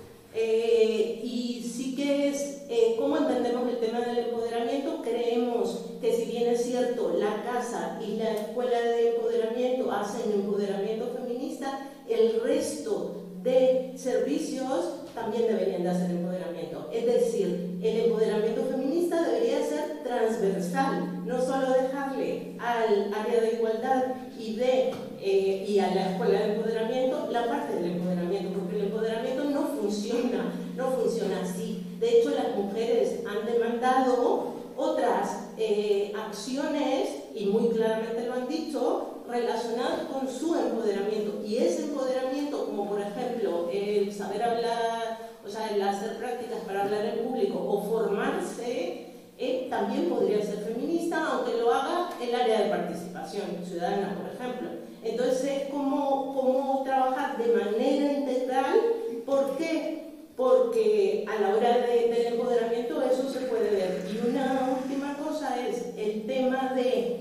Eh, y sí que es eh, cómo entendemos el tema del empoderamiento. Creemos que si bien es cierto la casa y la escuela de empoderamiento hacen empoderamiento feminista, el resto de servicios también deberían de hacer empoderamiento. Es decir, el empoderamiento feminista debería ser transversal, no solo dejarle al área de igualdad y, de, eh, y a la escuela de empoderamiento la parte del empoderamiento, porque el empoderamiento no funciona, no funciona así. De hecho, las mujeres han demandado otras eh, acciones, y muy claramente lo han dicho, relacionadas con su empoderamiento. Y ese empoderamiento, como por ejemplo el saber hablar, o sea, el hacer prácticas para hablar en público o formarse, eh, también podría ser feminista, aunque lo haga el área de participación ciudadana, por ejemplo. Entonces, es como, como trabajar de manera integral. ¿Por qué? Porque a la hora de, del empoderamiento eso se puede ver. Y una última cosa es el tema de,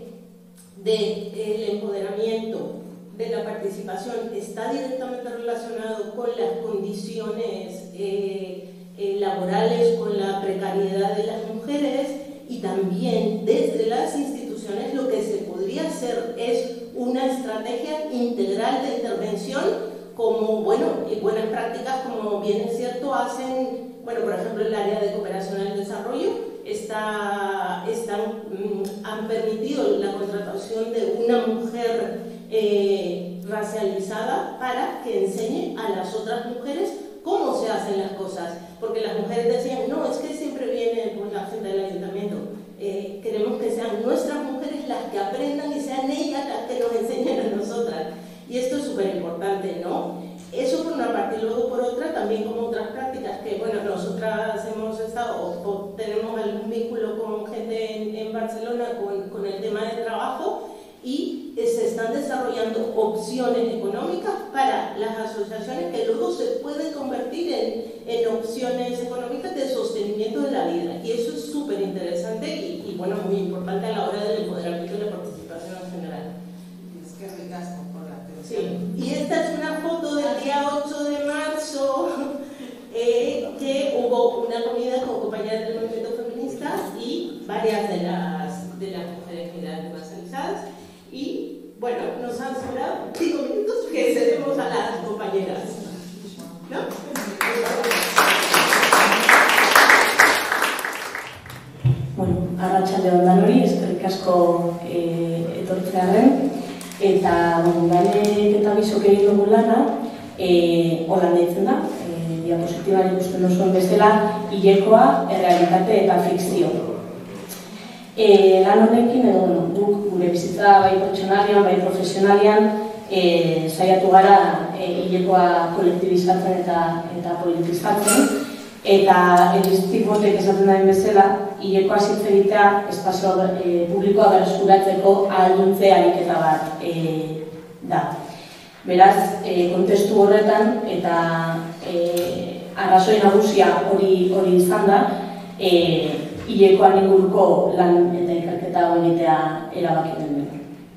de el empoderamiento, de la participación, está directamente relacionado con las condiciones eh, eh, laborales, con la precariedad de las mujeres, y también desde las instituciones lo que se podría hacer es una estrategia integral de intervención, como, bueno, y buenas prácticas, como bien es cierto, hacen, bueno, por ejemplo, el área de cooperación al desarrollo, está, están, mm, han permitido la contratación de una mujer eh, racializada para que enseñe a las otras mujeres cómo se hacen las cosas, porque las mujeres decían, no, es que siempre viene pues, la gente del ayuntamiento, eh, queremos que sean nuestras mujeres las que aprendan y sean ellas las que nos enseñen a nosotras. Y esto es súper importante, ¿no? Eso por una parte, y luego por otra también como otras prácticas que, bueno, nosotras hemos estado, o, o tenemos algún vínculo con gente en, en Barcelona con, con el tema de trabajo, y se están desarrollando opciones económicas para las asociaciones que luego se pueden convertir en, en opciones económicas de sostenimiento de la vida. Y eso es súper interesante y, y, bueno, muy importante a la hora del empoderamiento y la participación en general. Es que ricasco. Sí. Y esta es una foto del día ocho de marzo, eh, que hubo una comida con compañeras del movimiento feminista y varias de las, de las mujeres migrantes racializadas. Y bueno, nos han sobrado cinco minutos que cedemos a las compañeras, ¿no? asko etortzearen, eta ganek eta bizok egin dugu lana, hola deitzen da, diapositibari ikusten duzuen bezala, hilekoa, errealitate eta fikzio. Lan honekin, guk gure bizitza bai pertsonalian, bai profesionalian, saiatu gara hilekoa kolektibizatzen eta politizatzen, eta elistik botek esaten daren bezala, hilekoa hitz egitea espazio publikoa berreskuratzeko ahalduntze ariketa bat da. Beraz, kontestu horretan eta arrazoi nagusia hori izan da, hilekoan inguruko lan eta ikerketa egitea erabaki den.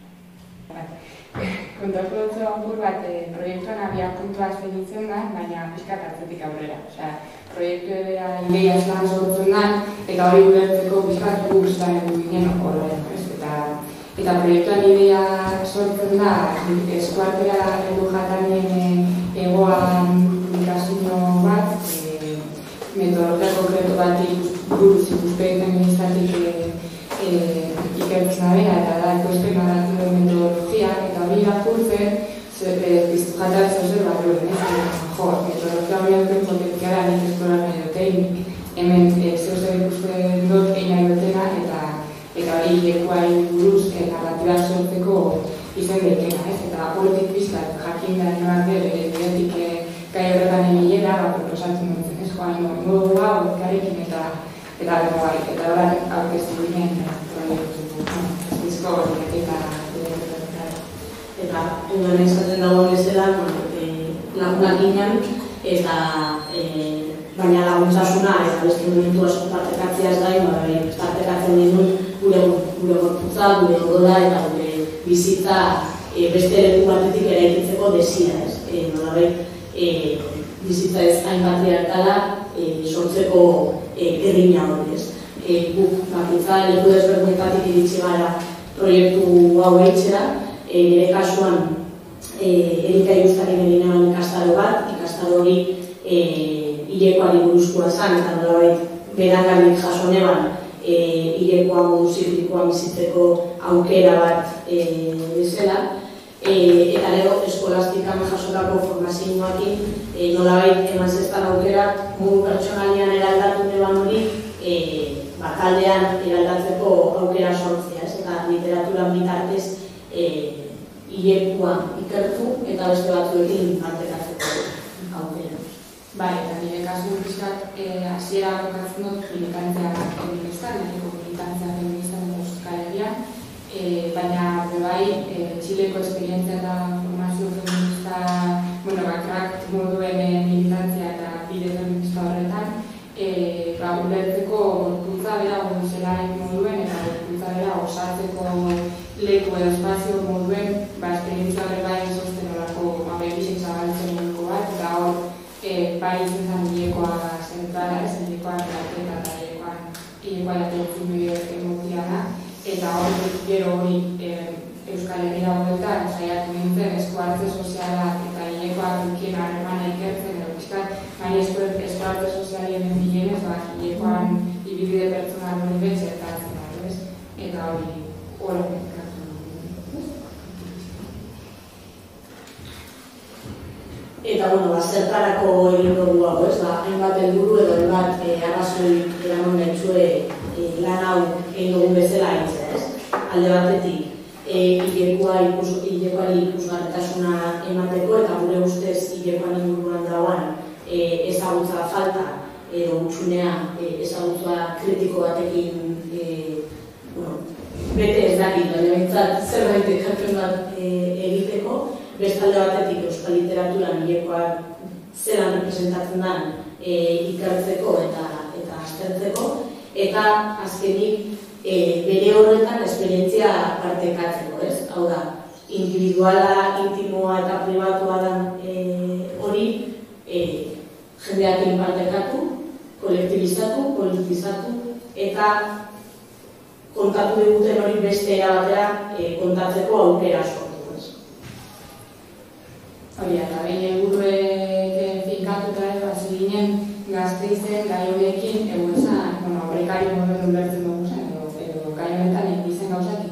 Kontatu dutzu apur bat, proiektuan abia puntua segitzen da, baina pixkat atzetik aurrera. Proiektu edera ideia eslan sortzen da, eta hori gubertzeko pixkat guztan edu ginen horren. Eta proiektuan idea sortzen da, eskuartera edu jatanien egoan publikazio bat, metodologia konkretu bat buruz ikuspegi feministatik ikertzen abera, eta da ekoizpen narratibo metodologia, eta hori irakurtzen, biztu jatatzen zer barruen, jo, metodologia hori hauten potentziala nik eskolan nahi dutein, hemen zeu zer ikusten dut egin nahi dutena, eta hori lekuari buruz narratibak sortzeko izen daikena, eta horretik bizkat jakin da nioak ere, bidetik gai horretan emilera, proposatzen dut, ez joan modu hau, garekin eta eta gero bai, eta horretan aurkeztu ginen proiektu, bizko eta eta egon esaten dagoen bezala lagunak ginen, eta baina laguntzasuna eta beste momentu asko partekatzea ez gain, partekatzen genuen gure gorputza, gure odola eta gure bizitza beste leku batetik eraikitzeko desia, ez? Nolabait, bizitza ez hain patriarkala sortzeko errina hori, ez? Guk bakitza leku desberdinetatik iritsi gara proiektu hau eitzera, nire kasuan Erika Iustaren egin ikastaro bat, ikastaro hori hilekoari buruzkoa zen, eta nolabait berangarik jaso neban hilekoa modu ziklikoa bizitzeko aukera bat bezala, eta gero eskolastikan jasotako formazioakin nolabait eman zestan aukera modu pertsonalian eraldatu neban hori bakaldean eraldatzeko aukera sortzea, eta literaturan bitartez hilekoa ikertu eta beste batzuekin partekatzeko aukera. Bai, eta nire kasu pixkat hasiera kokatzen dut militantzia feminista, nahiko militantzia feminista Euskal Herrian, baina bai, Txileko esperientzia eta formazio feminista, bueno, bakrak moduen militantzia eta bide feminista horretan, ulertzeko gorputza bera gozelarik moduen eta gorputza bera osatzeko leku edo espazio moduen, esperientzia horre bai sosten horako mabekisek zabaltzen moduko bat, eta hor bai izan hilekoa zentrala, ez hilekoa erraketa eta hilekoa latetzen bidez emotiana, eta hori gero hori Euskal Herria horretan saiatu nintzen eskuartze sozialak eta hilekoak dukien harremana ikertzen, edo pixkat, baina eskuartze sozialien enbilenez, hilekoan ibidide pertsonal hori betxertatzen da, ez? Eta hori hori Eta, bueno, zertarako egin dugu hau, ez da, hainbat helburu edo hainbat arrazoi eraman bentsue lan hau egin dugun bezala aitzea, ez? Alde batetik, hilekoari ikusgarritasuna emateko eta gure ustez hilekoan inguruan dagoan ezagutza falta edo hutsunea ezagutza kritiko batekin bete ez dakit, baina behintzat zerbait ekarpen bat egiteko. Bestalde batetik euskal literaturan hilekoak zelan representatzen den ikertzeko eta aztertzeko, eta azkenik bere horretan esperientzia partekatzeko, ez? Hau da, individuala, intimoa eta pribatua den hori jendeakin partekatu, kolektibizatu, politizatu, eta kontatu diguten hori beste era batera kontatzeko aukera sortu. Hori, eta behin helburuek finkatuta ez hasi ginen Gasteizen gai horiekin egun zan, bueno, aurrekari moduen ulertzen dugu zen, edo gai honetan egin gauzak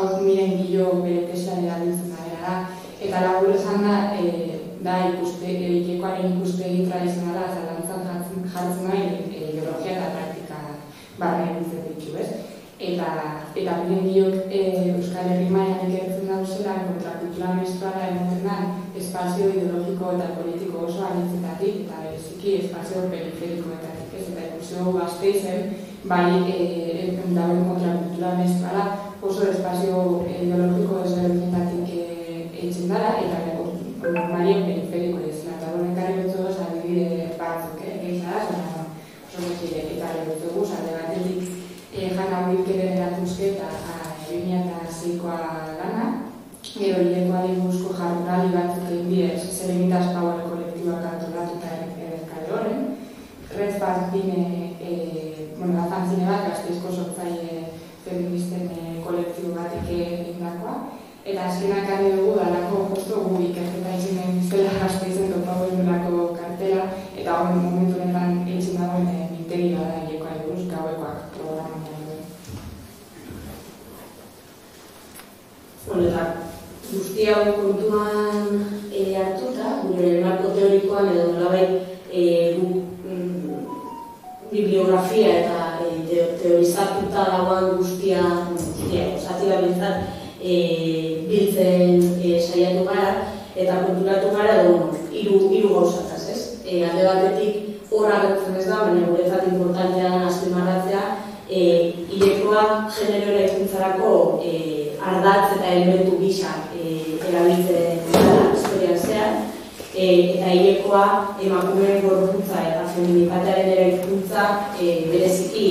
hau miren gilo bere tesian erabiltzen da. Eta labur esan da, da ikekoaren ikuspegi tradizionala zalantzan jartzen nahi ideologia eta praktika barra egitzen ditu, ez? Eta miren gilok Euskal Herri mailan ikertzen dauzela, kontrakultura menstruala emoten da, espazio ideologiko eta politiko oso anitzetatik, eta bereziki espazio periferikoetatik, ez? Eta ikusio Gasteizen, bai dagoen kontrakultura menstruala oso espazio ideologiko ezberdinetatik eitzen dara, eta normalien periferiko ez. Eta honekarri betu doz, adibide batzuk gehiagoz, oso nekire, eta betu alde batetik Jana Wilkeren eratuzke eta bi mila seikoa lana, gero hilekoari buruzko jardunaldi batzuk egin bidez, Serenitas Power kolektiboak antolatu eta errezkale horren. Red Fanzine, bueno, fanzine bat, Gasteizko sortzaile feministen kolektibo batek egindakoa. Eta azkenak ari dugu dalako justo gu ikerketa izinen zela Gasteizen topagoen nolako kartela, eta hori momentu honetan eitzen dagoen mintegi bada hilekoari buruz gauekoak programa. Bueno, eta guzti hau kontuan hartuta, gure marko teorikoan edo nolabait bibliografia eta teorizatuta dagoan guztia, zati da bintzat, biltzen saiatu gara, eta konturatu gara edo hiru gauzataz, ez? Alde batetik horra gertzen ez da, baina guretzat importantea da azpimarratzea, hilekoa genero eraikuntzarako ardatz eta elementu gisa erabiltzen dara, historian zehar, eta hilekoa emakumeen gorpuntza eta feminitatearen eraikuntza bereziki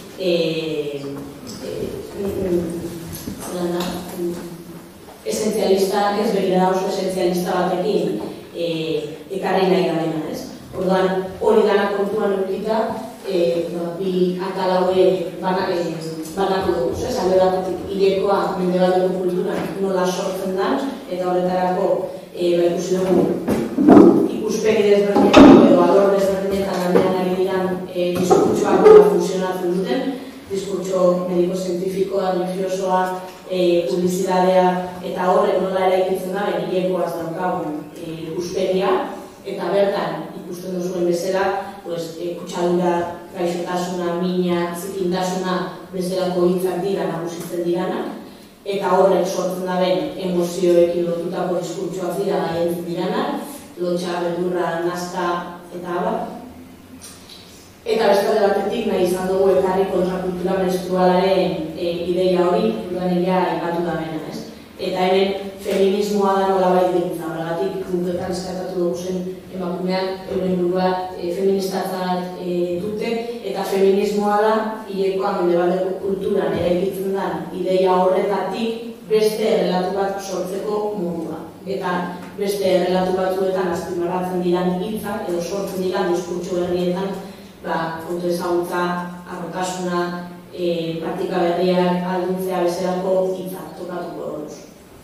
esentzialista, ez begira oso esentzialista batekin ekarri nahi gabena, ez? Orduan, hori dana kontuan eukita, bi atalaue banatu dugu, ez? Alde batetik hilekoa mendebaldeko kulturan nola sortzen da, eta horretarako ikusi dugu ikuspegi desberdinetan edo alor desberdinetan aldean ari diran diskurtsoak nola funtzionatzen duten, diskurtso mediko-zientifikoa, religiosoa, publizidadea, eta horrek nola eraikitzen da, hilekoaz daukagun ikuspegia, eta bertan ikusten duzuen bezala, kutsadura, gaixotasuna, mina, zikintasuna bezalako hitzak dira nagusitzen diranak, eta horrek sortzen daben emozioekin lotutako diskurtsoak dira gaientzen diranak, lotxa, beldurra, nazka, eta abar. Eta bestalde batetik nahi izan dugu ekarri kontrakultura menstrualaren ideia hori, dudan egia aipatu da bena, ez? Eta hemen feminismoa da nolabait gintza, horregatik puntetan eskatatu dugu zen emakumeak euren burua feministatzat dute, eta feminismoa da hilekoa mendebaldeko kulturan eraikitzen den ideia horretatik beste errelatu bat sortzeko modua. Eta beste errelatu batzuetan azpimarratzen diran hitzak edo sortzen diran diskurtso berrietan kontu ezagutza, arrotasuna, praktika berriak alduntzea bezalako hitzak tokatuko horuz.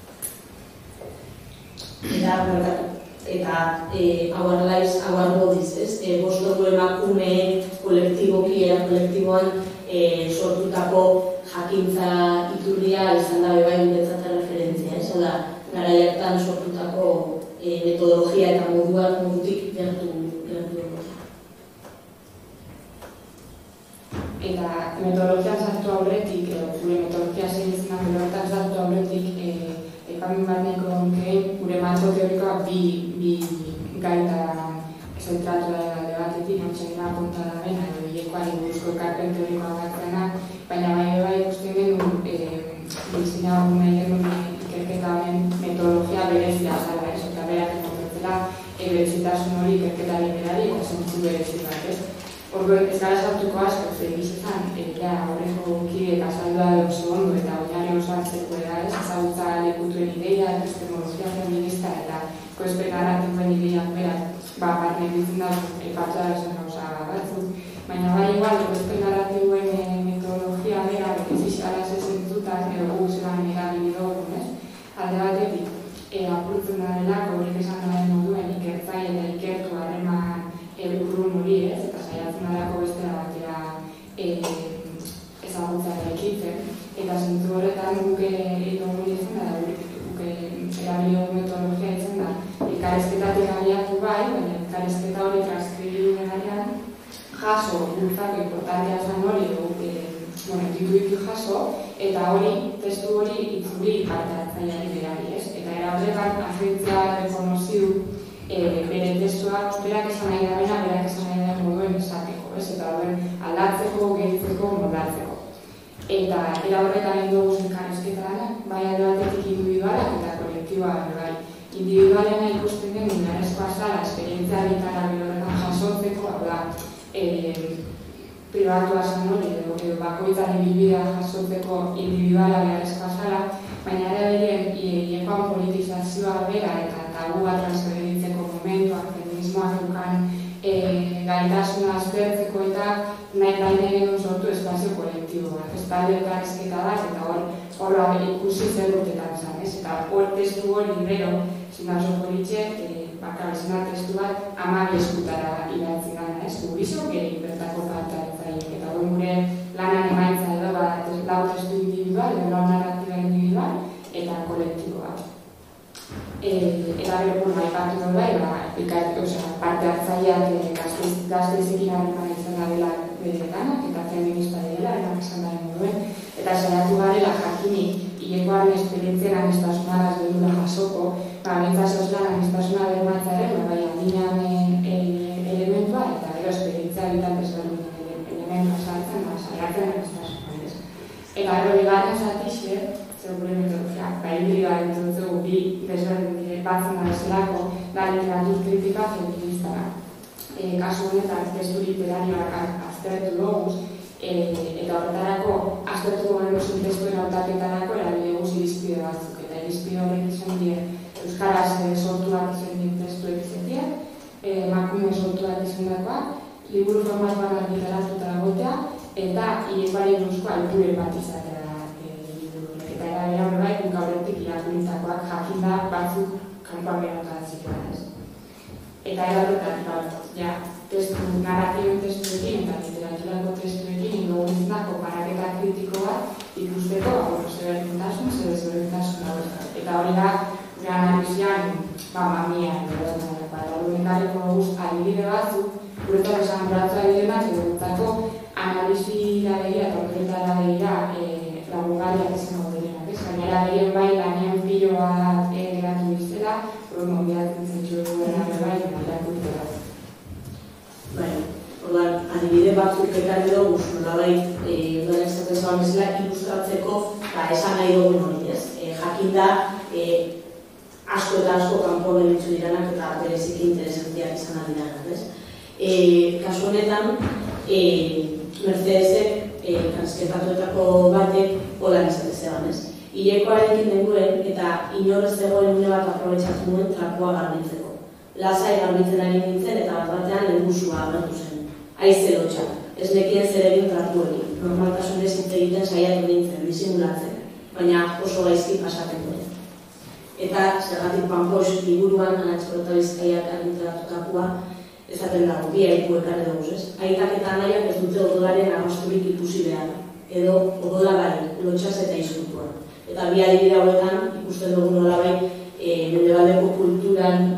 Eta hauar laiz, hauar bodiz, ez? Bostoko emakume kolektiboki era kolektiboan sortutako jakintza iturria izan da bebai guretzat referentzia, ez? Oda, gara jartan sortutako metodologia eta moduak modutik gertu dugu. Eta metodologian sartu aurretik, gure metodologia zein izan metodologian sartu aurretik, epamen bat nahiko nukein, gure marko teorikoa bi gaita zentratu da alde batetik, notxen da konta da bena, edo hilekoari buruzko ekarpen teorikoa batzena, baina bai bai ikusten genuen bizina hori nahi genuen ikerketa honen metodologia berezia zara, ez? Eta berak enkontratzela berezitasun hori ikerketari berari eta zentzu berezi bat, ez? Orduan, ez gara sartuko asko, zer egizizan, eta horreko kideek azaldua edo ondo eta oinari oso hartzeko da, ez? Ezagutza lekutuen ideia, epistemologia feminista eta koespen narratikoen ideiak berak, barne ditzen da, epatu da esan gauza batzuk. Baina bai igual, koespen narratikoen metodologia bera, bekiziz alaz ezentzutak, edo gu zelan erabili dugun, ez? Alde batetik, apurtzen da delako, horiek esan daren moduen ikertzai eta ikertu harreman urrun hori, ez? Eta saiatzen dalako bestera batera ezagutza eraikitzen. Eta zentzu horretan guke edo eta hori, testu hori itzuli parte hartzaileari berari, ez? Eta era horretan, agentzia rekonozidu bere testuak, berak esan nahi dabena, berak esan nahi dabena moduen esateko, ez? Eta horren aldatzeko, gehitzeko, moldatzeko. Eta era horretan egin dugu elkarrizketa lana, bai alde batetik individualak eta kolektiboak bai. Individualena ikusten den minarezkoa zara, esperientzia ditara horretan jasotzeko, hau da, pribatua zen hori, edo bakoitzaren bilbidea jasotzeko individuala beharrezkoa zara, baina ere beren hiekoan politizazioa bera eta tabua transferitzeko momentuak, feminismoak dukan gaitasuna aztertzeko eta nahi nahi nahi sortu espazio kolektiboak. Ez talde elkarrizketa bat eta hor horra ikusi zer urtetan zen, ez? Eta hor testu hori gero, zinazo politxe, bakabezena testu bat hamabi eskutara idatzi gana, ez? Gubizo, geri bertako parte hartzaileek. Eta hori gure lanan emaitza edo bat lau testu individual, edo lau narratiba individual eta kolektiboa. Eta bero, bueno, aipatu dut bai, parte hartzaileak gazteizekin harreman izan da dela bere lanak eta feminista dela, enak esan daren moduen, eta saiatu garela jakinik hilekoaren esperientzien amistasuna gazbelula jasoko, Administrazioan amistasuna bermatza ere, bai adinean elementua eta gero esperientzia bitan desberdinen elementua sartzen, saiatzen amistasuna ez. Eta gero bigarren zatixe, seguramente, gairi garen zutzegu bi desberdin batzen da ezelako da literatur kritika feministara. Kasu honetan, testu literarioak aztertu doguz, eta horretarako aztertu gorenuzun testuen hautaketarako erabile guz irizpide batzuk, eta irizpide horrek izan die euskaraz sortuak izan dien testuek izatea, emakume sortuak izan dakoak, liburu formatuan argitaratuta dagotea, eta hilekoari buruzko alpure bat izatea liburu. Eta erabila horretik, guk aurretik irakuritakoak jakinda batzuk kanpoan berotan zikoan ez. Eta erabila ja, testu, narratiben testuekin eta literaturako testuekin indoguntzako paraketa kritiko bat ikusteko zeberbintasun, zeberbintasun hauetan. Eta hori da, gure analizian, mamamia, eta argumentareko guz adibide batzuk, guretzak esan bratzua egidenak, edo guretzako analizira begira eta horretara begira lagungarriak izango direnak. Gainera begien bai, lanean pilo bat geratu izela, hori monbiatzen zentsu egurena bai, irakurtu da. Orduan, adibide batzuk ekarri dugu, nolabait, udaren esaten zaban bezala, ilustratzeko esan nahi dugun hori, ez? Jakinda, asko eta asko kanpo benitzu diranak eta bereziki interesantiak izan adiranak, ez? Kasu honetan, Mercedesek, transketatuetako batek, holan izate zeban, ez? Hilekoarekin denuen eta inorrez zegoen une bat aprobetxatu nuen trakua garbitzeko. Lasai garbitzen ari nintzen eta bat batean lehengusua agertu zen. Aize lotxa, ez nekien zer egin tratu hori. Normaltasunez hitz egiten saiatu nintzen, disimulatzen, baina oso gaizki pasatzen duen. Eta zergatik Panpox liburuan Anaitz Bizkaiak argitaratutakoa ezaten dago, bi aipu ekarri dugu, ez? Aitak eta anaiak ez dute odolaren arrasturik ikusi behar, edo odola bai, lotxaz eta izurtuan. Eta bi adibide hauetan ikusten dugu nolabai mendebaldeko kulturan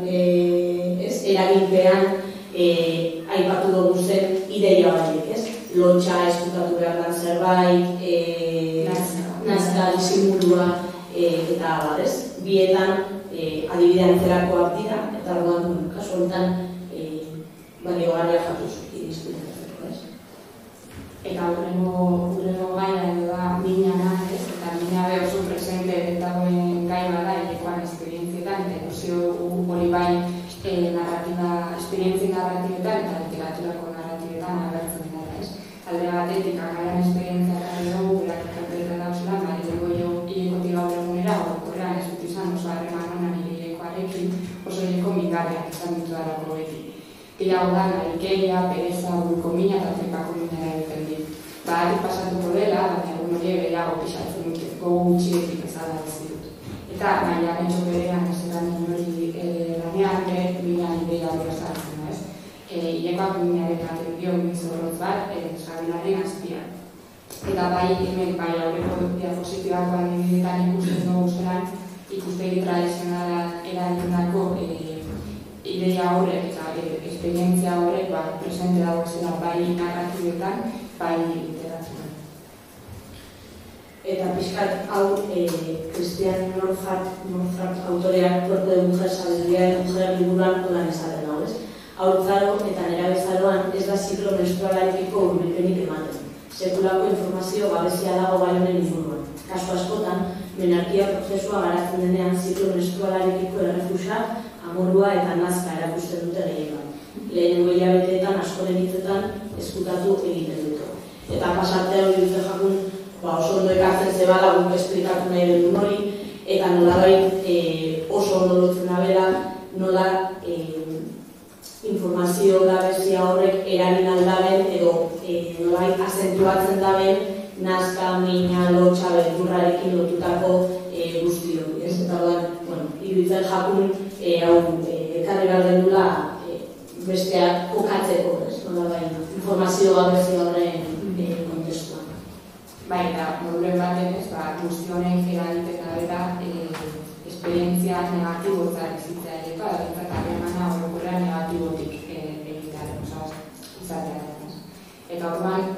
eraginpean aipatu dugu zen ideia horiek, ez? Lotxa eskutatu behar dan zerbait, nazka, disimulua eta abar, ez? Bietan adibidean zerakoak dira, eta orduan kasu honetan baliogarria jatuz irizpidetatzeko, ez? Eta urrengo gaia edo da minana, ez? Eta mina be oso presente dagoen gai bada hilekoan esperientzietan, eta ikusio hori bai narratiba, esperientzia narratibetan eta literaturako narratibetan agertzen dara, ez? Alde batetik, akaian esperientzia gara dugu, berak interpreta dauzela, bari dugu jo hilekotik gaur egunera, horrean ez dut izan oso harreman honan hilekoarekin, oso hileko mingarriak izan ditu darako beti. Gehiago da, nahikeria, pereza, buruko mina eta tripako minera egiten dit. Batik pasatuko dela, baina egun horiek gehiago pixatzen dute, gogo gutxietik ezala ez ditut. Eta nahiak entxo berean ez eran hori lanean bere mina ideia hori azaltzen da, ez? Hilekoak minaren gaten dio minzorrotz bat, eskabilaren azpian. Eta bai, hemen bai aurreko diapositibakoan indiretan ikusten dugu zelan, ikustegi tradizionala eragindako ideia horrek eta esperientzia horrek presente dago zela bai narratibetan, bai literaturan. eta pixkat hau Christian Northrup autoreak Cuerpo de Mujer, Sabiduría de Mujer liburuan odan esaten hau, ez? Haurtzaro eta nerabezaroan ez da ziklo menstrualarekiko hurbilpenik ematen. Sekulako informazio gabezia dago gai honen inguruan. Kasu askotan, menarkia prozesua garatzen denean ziklo menstrualarekiko errefusa, amorua eta nazka erakusten dute gehienak. Lehenengo hilabeteetan askoren hitzetan eskutatu egiten dute. Eta pasartea hori dute jakun oso ondo ekartzen zebala guk esplikatu nahi den hori, eta nolabait oso ondo lotzen dabela, nola informazio gabezia horrek eragin aldaben edo nolabait azentuatzen daben nazka, mina, lotxa, beldurrarekin lotutako guzti hori. Eta hori, iruditzen jakun hau ekarri behar dendula besteak kokatzeko, informazio gabezia horren kontestuan. Bai, eta moduren baten ez, guzti honek eragiten dabera esperientzia negatibotzak izitzea ere, eta bintzak harremana horrekorrea negatibotik egitearen, izatearen. Eta orduan,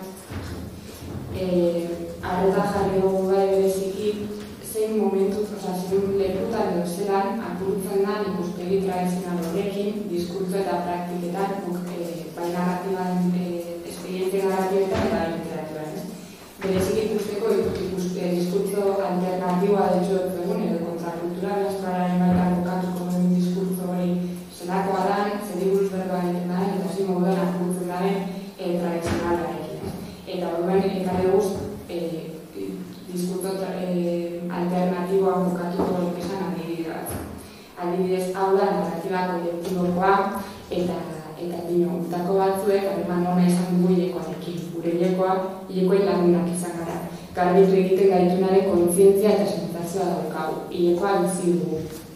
arreta jarri dugu bai bereziki, zein momentu, zein lekutan edo zelan apurtzen da ikuspegi tradizional horrekin, diskurtso eta praktiketan, bai narratiban, esperientzia narratietan eta literaturaen. Berezik ikusteko diskurtso alternatiboa detxo egun edo kontrakultura menstrualaren baitan bukatuko duen diskurtso hori zelakoa dan, zeri buruz berdoa egiten da, eta zin moduan apurtzen daren tradizionalarekin. Eta horren ekarri guz, diskurtso alternatiboa bukatuko duen esan adibide bat. Adibidez hau da narratiba kolektibokoa eta eta dino, utako batzuek, harreman hona izan dugu hilekoarekin. Gure hilekoa, hilekoen lagunak izan gara. Garbitu egiten gaitunaren kontzientzia eta sentzazioa daukagu. Hilekoa bizi dugu.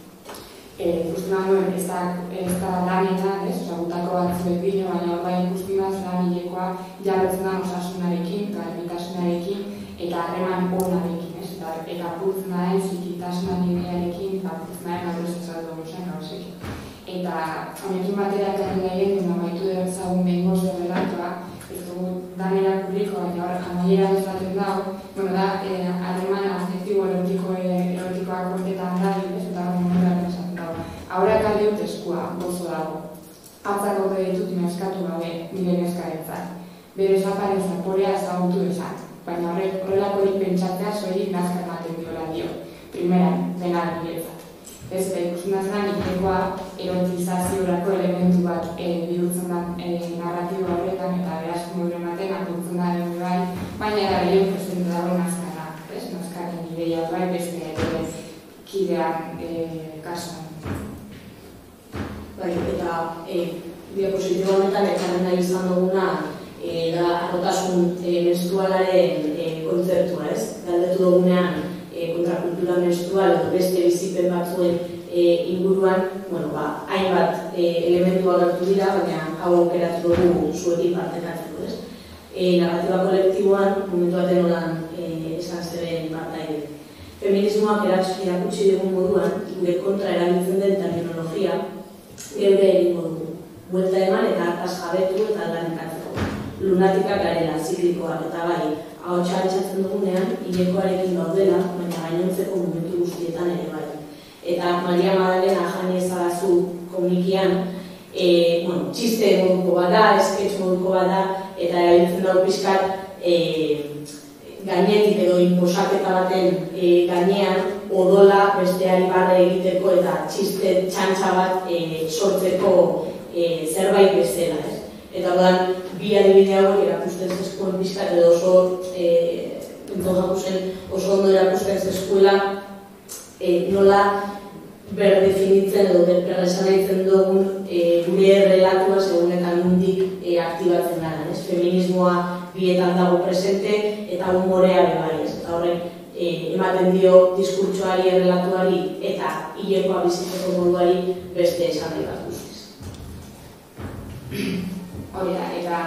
Ikusten nuen, ez da lanetan, ez? Utako batzuek dino, baina hor bai ikusten da, zelan hilekoa jarretzen da osasunarekin, garbitasunarekin, eta harreman honarekin, ez? Eta apurtzen da, zikitasunan idearekin, apurtzen da, aurrezazatu duzen gauzekin. Eta honekin batera ekarri gehien duen amaitu dezagun behingoz errelatoa, ez dugu danera publiko, baina horrek amaiera ezaten dago, bueno da, harreman afektibo erotikoak kontetan da, eta hori momentuak esaten dago. Aurra ekarri dut eskua, gozo dago. Hatzak ote ditut neskatu gabe, nire neskaretzak. Bere zaparen zaporea ezagutu esan, baina horrelakorik pentsatzea soilik nazka ematen diola dio. Primeran, denar niretzat. Ez, ikusten da zelan, ikekoa erotizaziorako elementu bat bihurtzen da narratiba horretan eta beraz moduren baten apurtzen da ere bai, baina era behien presente dago nazkara, ez? Nazkaren ideia bai beste ere kidean kasuan. Bai, eta diapositibo honetan ekarren nahi izan duguna da arrotasun menstrualaren kontzeptua, ez? Galdetu dugunean kontrakultura menstrual edo beste bizipen batzuen inguruan, bueno, ba, hainbat elementu agertu dira, baina hau aukeratu dugu zuekin partekatzeko, ez? Narratiba kolektiboan, momentu baten holan esan zeben partaide. Feminismoak erakutsi dugun moduan, gure kontra erabiltzen den terminologia, geure egingo dugu. Buelta eman eta hartaz jabetu eta aldanikatzeko. Lunatikak garela, ziklikoak eta bai, hau txantxatzen dugunean, hilekoarekin gaudela, baina gainontzeko momentu guztietan ere bai. Eta Maria Magdalena Jani ezagazu komunikian, txiste moduko bada, esketx moduko bada, eta erabiltzen dago pixkat gainetik edo inposaketa baten gainean odola besteari barre egiteko eta txiste txantxa bat sortzeko zerbait bezala. Eta ordan, bi adibide hauek erakusten zeskuen pixkat edo oso oso ondo erakusten zeskuela nola berdefinitzen edo berresanaitzen dugun gure errelatua segunetan nundik aktibatzen gara. Feminismoa bietan dago presente eta humorea bebai. Eta horrek ematen dio diskurtsoari, errelatuari eta hilekoa bizitzeko moduari beste esan nahi bat guztiz. Hori da, eta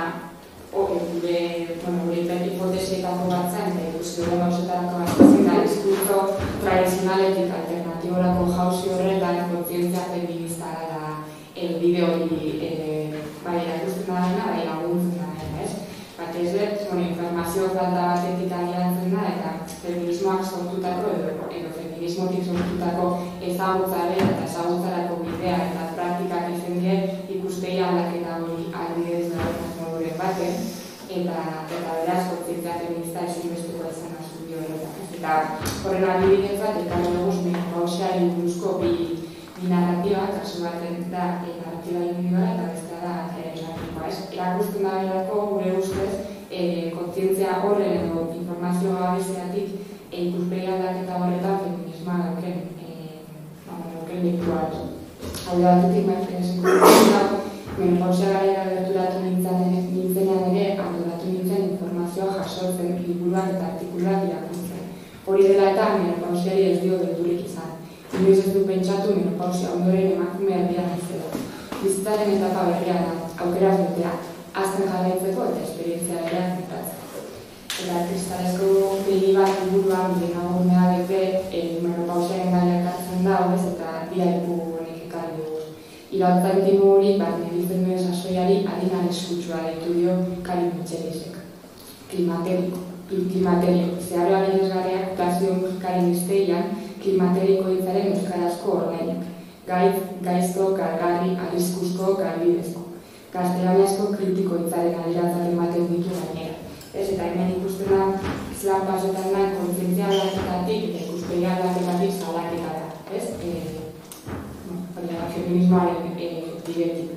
gure hipotesietako bat zen, eta ikusi dugu gauzetarako bat zen, da diskurtso tradizionaletik alternatiborako jauzi horretan kontzientzia feminista da bide hori bai erakusten da dena, bai laguntzen da dena, ez? Bate ez dut, informazio falta batetik agiantzen da, eta feminismoak sortutako edo, edo feminismotik sortutako ezagutzaren eta ezagutzarako bidea eta praktikak izan die ikuspegi aldaketa hori adibidez dagoen moduren baten, eta, eta beraz, kontzientzia feminista ezinbesteko izan asundio horretan. Eta horren adibidetzat, eta goguz menopausiari buruzko bi Bi narratiba, kasu baten da narratiba individuala eta bestea da narratiba. Erakusten da berako, gure ustez, kontzientzia horren edo informazio gabezeatik ikuspegi aldaketa horretan feminismoa dauken dauken lekua. Hau da batetik maizten da, menopausia garaia gerturatu nintzenean ere, arduratu nintzen informazioa jasotzen liburuak eta artikuluak irakurtzen. Hori dela eta menopausiari ez dio gerturik izan. Inoiz ez du pentsatu menopausia ondoren emakume herria naizela. Bizitzaren etapa berria da, aukeraz betea, azten jarraitzeko eta esperientzia bereak metatzeko. Eta kristalezko begi bat liburuan lehenagunea bete menopausiaren gaiak hartzen da, horrez eta diaipu honek ekarri dugu. Iraultzak dimu hori, bat nebiltzen duen sasoiari adin arriskutsua deitu dio Karin Mitxelisek. Klimateriko. Klimaterio. Zeharoa gehiagariak plazio musikaren izteian, klimateriko hitzaren euskarazko orgainak. Gaitz, gaizko, gargarri, arriskuzko, garbidezko. Gaztelaniazko kritiko hitzaren adiratzak ematen ditu gainera. Ez eta hemen ikusten da, zelan pasotan da, kontzientzia aldaketatik eta ikuspegi aldaketatik salaketa da. Ez? Hori da, feminismoaren bidetik.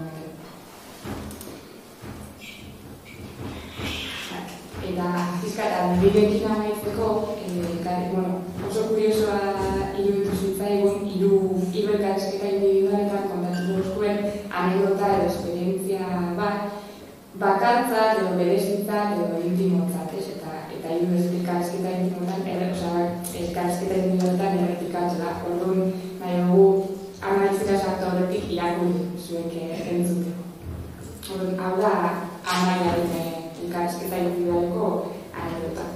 Eta fiskata, bidetik amaitzeko, oso kuriosoa iruditu zitzaigun, hiru elkarrizketa individualetan kontatu guztuen anekdota edo esperientzia bat, bakartzat edo berezitzat edo intimotzat, ez? Eta hiru elkarrizketa intimotan, elkarrizketa individualetan errepikatu da. Orduan, nahi dugu, anaitzera sartu horretik irakurri zuek entzuteko. Orduan, hau da, anaiaren elkarrizketa individualeko anekdota.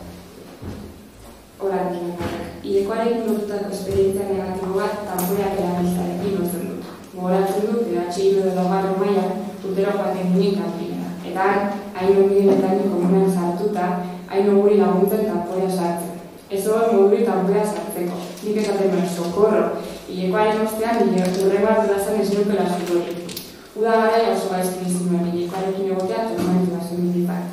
Horan ginenak. Ilekoarekin lotutako esperientzia negatibo bat tamporeak erabiltzarekin lotzen dut. Gogoratzen dut, B H I edo laugarren maila, urtero joaten ginen kanpinera. Eta hain onbidenetan komunan sartuta, hain guri laguntzen tamporea sartzen. Ez hori moduri tamporea sartzeko. Nik esaten duen, sokorro. Ilekoaren ostean, nire urreba durazen ez nukela zutorik. Uda gara oso gaizkin izin duen, ilekoarekin egotea, tormentu bazen militar.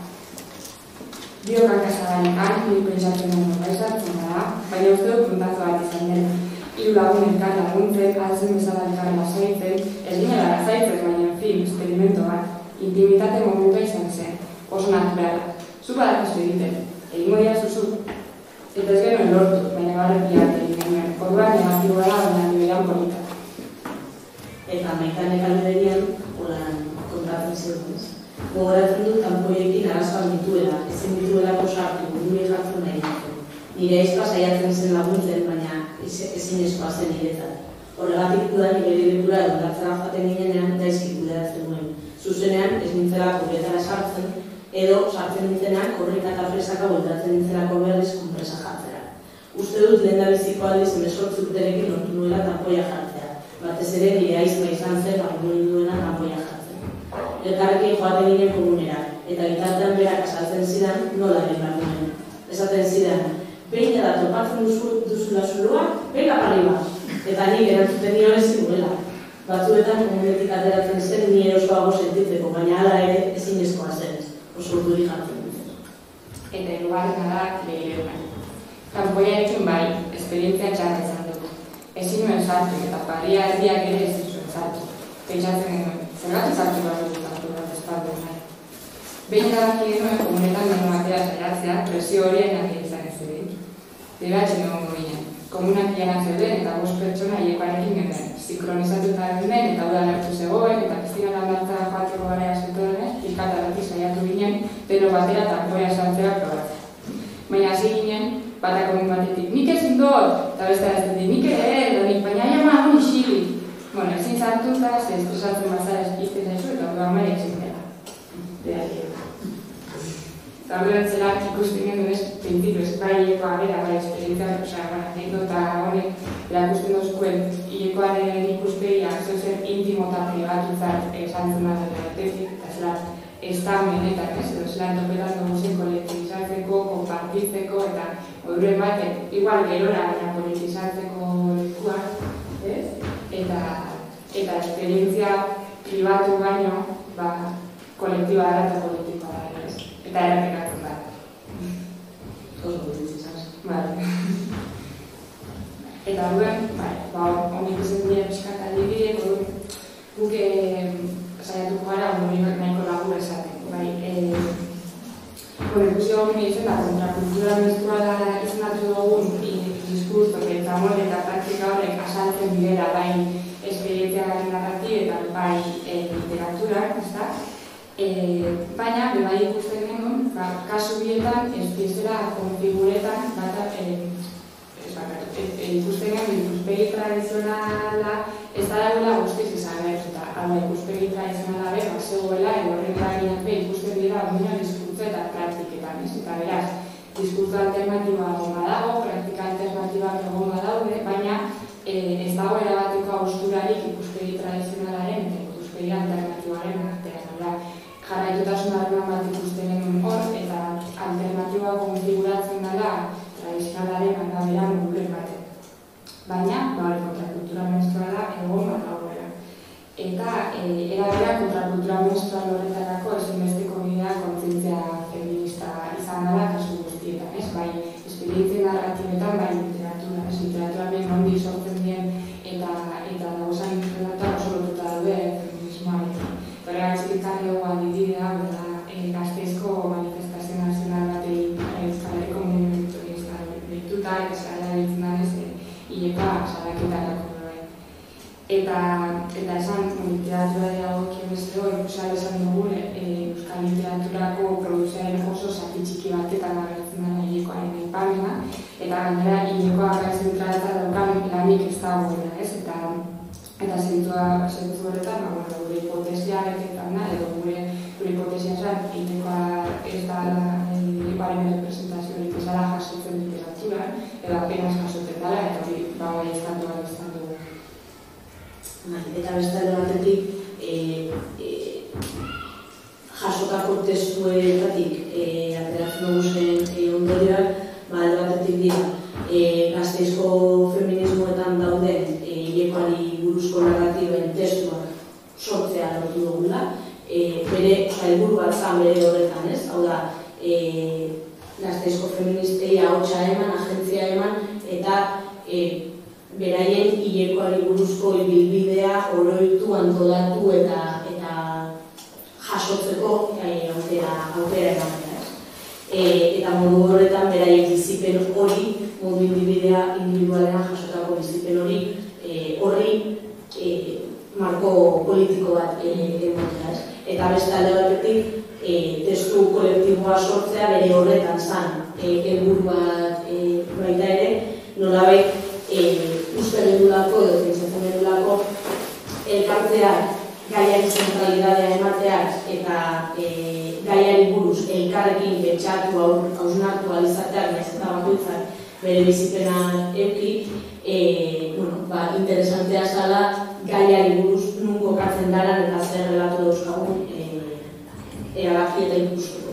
Dio kankasadanik, nire pentsatzen duen horrezartzen gara, baina uste dut puntazo bat izan dela. Hiru lagun elkar laguntzen, alzen bezala elkar lasaitzen, ez ginela lasaitzen, baina, en fin, experimento bat, intimitate momentua izan zen, oso naturala. Zu badakizu egiten, egingo dira zuzu. Eta ez genuen lortu, baina barre piarte egin genuen, orduan negatiboa da, baina nibelan polita. Eta maikanek alderian, holan kontatzen ziruduz. Gogoratzen dut kanpoiekin arazoan dituela, ezin dituelako sartu, gure jartzen nahi ditu. Nire aizpa saiatzen zen laguntzen, baina ezin ezkoa zen niretzat. Horregatik dudan nire direktura edo dartzara jaten ginenean daizki kudeatzen nuen. Zuzenean ez nintzela korretara sartzen, edo sartzen nintzenean korrika eta presaka bueltatzen nintzelako berriz konpresa jartzera. Uste dut lehen da biziko aldiz emezortzi urterekin lortu nuela tampoia jartzea. Batez ere nire aizpa izan zen lagundu ninduena tampoia jartzea. Elkarrekin joaten ginen komunera, eta bitartean berak azaltzen zidan nola egin behar duen. Esaten zidan, behin da topatzen duzula zulua, bega parriba. Eta nik erantzuten nion ezin duela. Batzuetan komunetik ateratzen zen ni erosoago sentitzeko, baina hala ere ezin ezkoa zen, oso urduri jartzen dut. Eta hirugarrena da lehirean. Kanpoiarekin bai, esperientzia txarra izan dut. Ezin nuen sartu eta parria erdiak ere ez zuen sartu. Pentsatzen genuen, zergatik sartu behar dut sartu bat espaldu nahi. Behin erabaki genuen komunetan menu batera saiatzea, presio horien nahi izan ez egin. Beratxe egongo ginen. Komunak ianak zeuden eta bost pertsona hilekoarekin genuen. Sinkronizatuta ginen eta udan hartu zegoen eta Kristina landartzara joateko gara zetorrenez, ikataratik saiatu ginen, deno batera tankoia sartzea probatzea. Baina hasi ginen, batak omen batetik, nik ezin dut, eta beste araztetik, nik ere, donik, baina jama honi xili. Bueno, ezin sartu eta ze estresatzen bazara izten zaizu eta hori amai ezin dela. Beharri. Eta hori zelak ikusten genuen ez, printzipio ez, bai hilekoa bera, bai esperientzia, osea, anekdota honek, erakusten dozkuen hilekoaren ikuspegia, zozen intimo eta privatutzat esan zen bat dela tezik, eta zelak estamen eta lan topetan duguzen kolektibizatzeko, konpartitzeko eta horren bat, igual gerora baina politizatzeko lekuan, eta eta esperientzia pribatu baino, kolektiba da eta kolektiba da, eta errepikatzen da. Oso politizaz. Eta horren, honik izan dira piskat adibidek, guk saiatuko gara hori nahiko lagur esaten. Ikusi hori izan da, kontrakultura menstruala izanatu dugun diskurso eta molde eta praktika horrek asaltzen bidera bai esperientziaren narratietan bai literaturan, baina bai ikusten genuen, kasu bietan ez dizera konfiguretan ikusten genuen ikuspegi tradizionala ez da dagoela guztiz izan behar, eta alda ikuspegi tradizionala behar, zegoela, horren eraginak behar ikusten dira oina diskurtso eta praktiketan, eta beraz, diskurtso alternatiba egon badago, praktika alternatibak egon badaude, baina ez dago erabateko hausturarik ikuspegi tradizionalaren eta ikuspegi alternatibaren artean. Jarraitutasunaren bat ikusten genuen hor, eta alternatiba konfiguratzen dela tradizionalaren arabera moduren batek. Baina, kontrakultura menstruala egon bat dagoela. Eta erabera kontrakultura menstrual horretarako ezinbesteko bidea kontzientzia feminista izan dela kasu guztietan, ez? Bai, esperientzia narratibetan, bai literatura, ez? Literaturaren nondi sortzen dien eta dagozan literatura oso lotuta daude feminismoarekin. Horrega txikitan dugu adibidea, Gasteizko manifestazio nazional batei Euskal Herriko monumentu dituta, eta zara ditzen danez, hileka salaketarako. Eta esan, literatura dago kiemezero, ikusak esan dugu, Euskal Literaturako produziaren oso zati txiki batetan agertzen dena hilekoaren aipamena, eta gainera hilekoa zentralata daukan lanik ez dagoena, ez? Eta zentzu horretan, gure hipotesia betetan da, edo gure hipotesia esan, hilekoa ez da hilekoaren representaziorik ez dela jasotzen literaturan, edo apenas jasotzen dela, eta hori bagoa izandu bat izan dugu. Eta bestalde batetik, jasotako testuetatik ateratzen dugu zen ondorioak, alde batetik dira, Gasteizko feminismoetan dauden hilekoari buruzko narratiben testuak sortzea lortu dugula, bere helburu bat zan bere horretan, ez? Hau da, Gasteizko feministei ahotsa eman, agentzia eman, eta beraien hilekoari buruzko ibilbidea oroitu, antolatu eta jasotzeko aukera ematea. Eta modu horretan beraien bizipen hori, modu ibilbidea individualena jasotako bizipen hori, horri marko politiko bat ematea. Eta beste alde batetik, testu kolektiboa sortzea bere horretan zan helburu bat baita ere, nolabait uste gendulako edo pentsatzen gendulako elkartzeak gaiari zentralidadea emateak eta gaiari buruz elkarrekin pentsatu hausnartu alizateak nahiz eta bakoitzak bere bizipena euki, interesantea zala gaiari buruz nun kokatzen daran eta zer relatu dauzkagun erabaki eta ikusteko.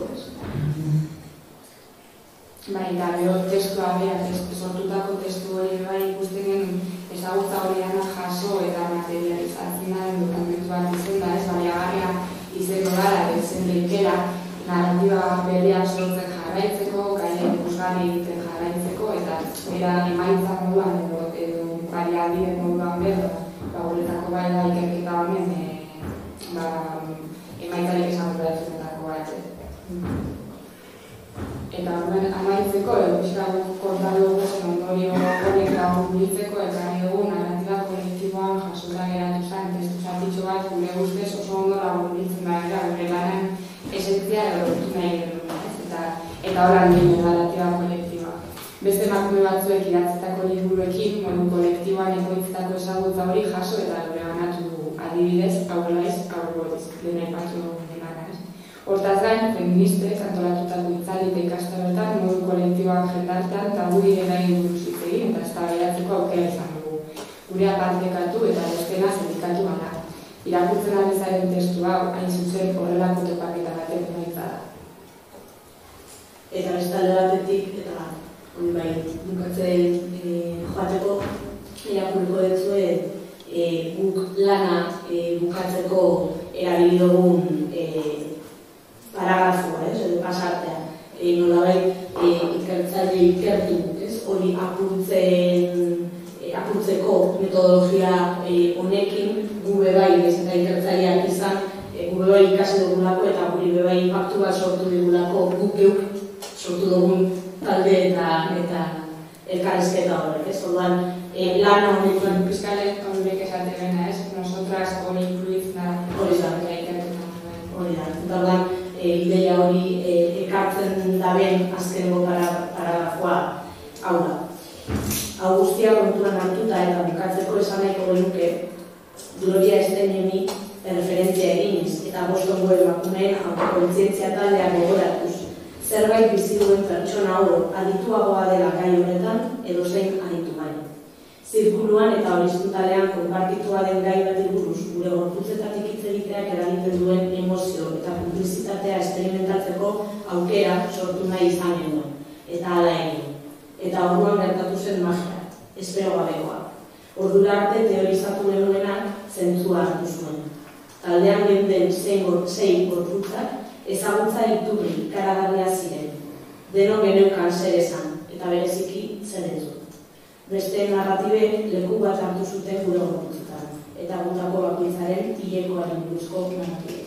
Bai, eta beho testua behar, sortutako testu hori bai ikusten genuen ezagutza horian jaso eta materializatzen da dokumentu bat izen da, ez baliagarria izango gara, ezen leikera narratiba berriak sortzen jarraitzeko, gaien ikusgarri egiten jarraitzeko, eta era emaitza moduan edo baliabide moduan behar, guretako bai da ikerketa honen emaitzarik esan dutako bat. Eta horren amaitzeko, edo pixka konta dugu zen ondorio horiek lagun biltzeko, eta nahi dugu narratiba kolektiboan jasota geratu zen testu zatitxo bat gure ustez oso ondo lagun biltzen da gure lanen esentzia edo lortu nahi genuen. Eta horren dien narratiba kolektiba. Beste emakume batzuek idatzetako liburuekin, modu kolektiboan ekoitzetako ezagutza hori jaso eta gure banatu dugu. Adibidez, aurrelaiz, aurrelaiz, dena ipatu dugu denara. Hortaz gain, feministek antolatutako itzali eta ikastaroetan modu kolektiboan jendartean tabu diren nahi buruz hitz egin eta eztabaidatzeko aukera izan dugu. Gure apartekatu eta bestena zerikatu gara. Irakurtzen ari zaren testu hau, hain zuzen horrelako topaketa bat eta beste alde batetik, eta hori bai, bukatzen joateko, irakurriko duzue guk lana bukatzeko erabili dugun paragrafua, edo pasartea. Nolabait ikertzaile ikertu, hori apurtzeko metodologia honekin gube bai, eta ikertzaileak izan, gube bai ikasi dugulako eta guri be bai inpaktu bat sortu dugulako guk geuk sortu dugun talde eta elkarrizketa horrek, ez? Orduan, lan honetan fiskalek horrek esate gena, ez? Nosotras hori influizna hori da, hori da. Eta orduan, ideia hori ekartzen daben azkeneko paragrafoa hau da. Hau guztia kontuan hartuta eta bukatzeko esan nahiko genuke Gloria Esteineni referentzia eginiz eta Bostongo emakumeen autokontzientzia taldea gogoratuz zerbait bizi duen pertsona oro adituagoa dela gai horretan edozein aditu gai. Zirkuluan eta horizontalean konpartitua den gai bati buruz gure gorputzetatik hitz egiteak eragiten duen emozio eta publizitatea esperimentatzeko aukera sortu nahi izan genuen, eta hala egin. Eta orduan gertatu zen magia, espero gabekoa. Ordura arte teorizatu genuenak zentzua hartu zuen. Taldean geunden sei gorputzak ezagutza iturri ikaragarria ziren. Deno geneukan zer esan, eta bereziki zer entzun. Beste narratibek leku bat hartu zuten gure gorputzetan, eta gutako bakoitzaren hilekoaren buruzko narratiba.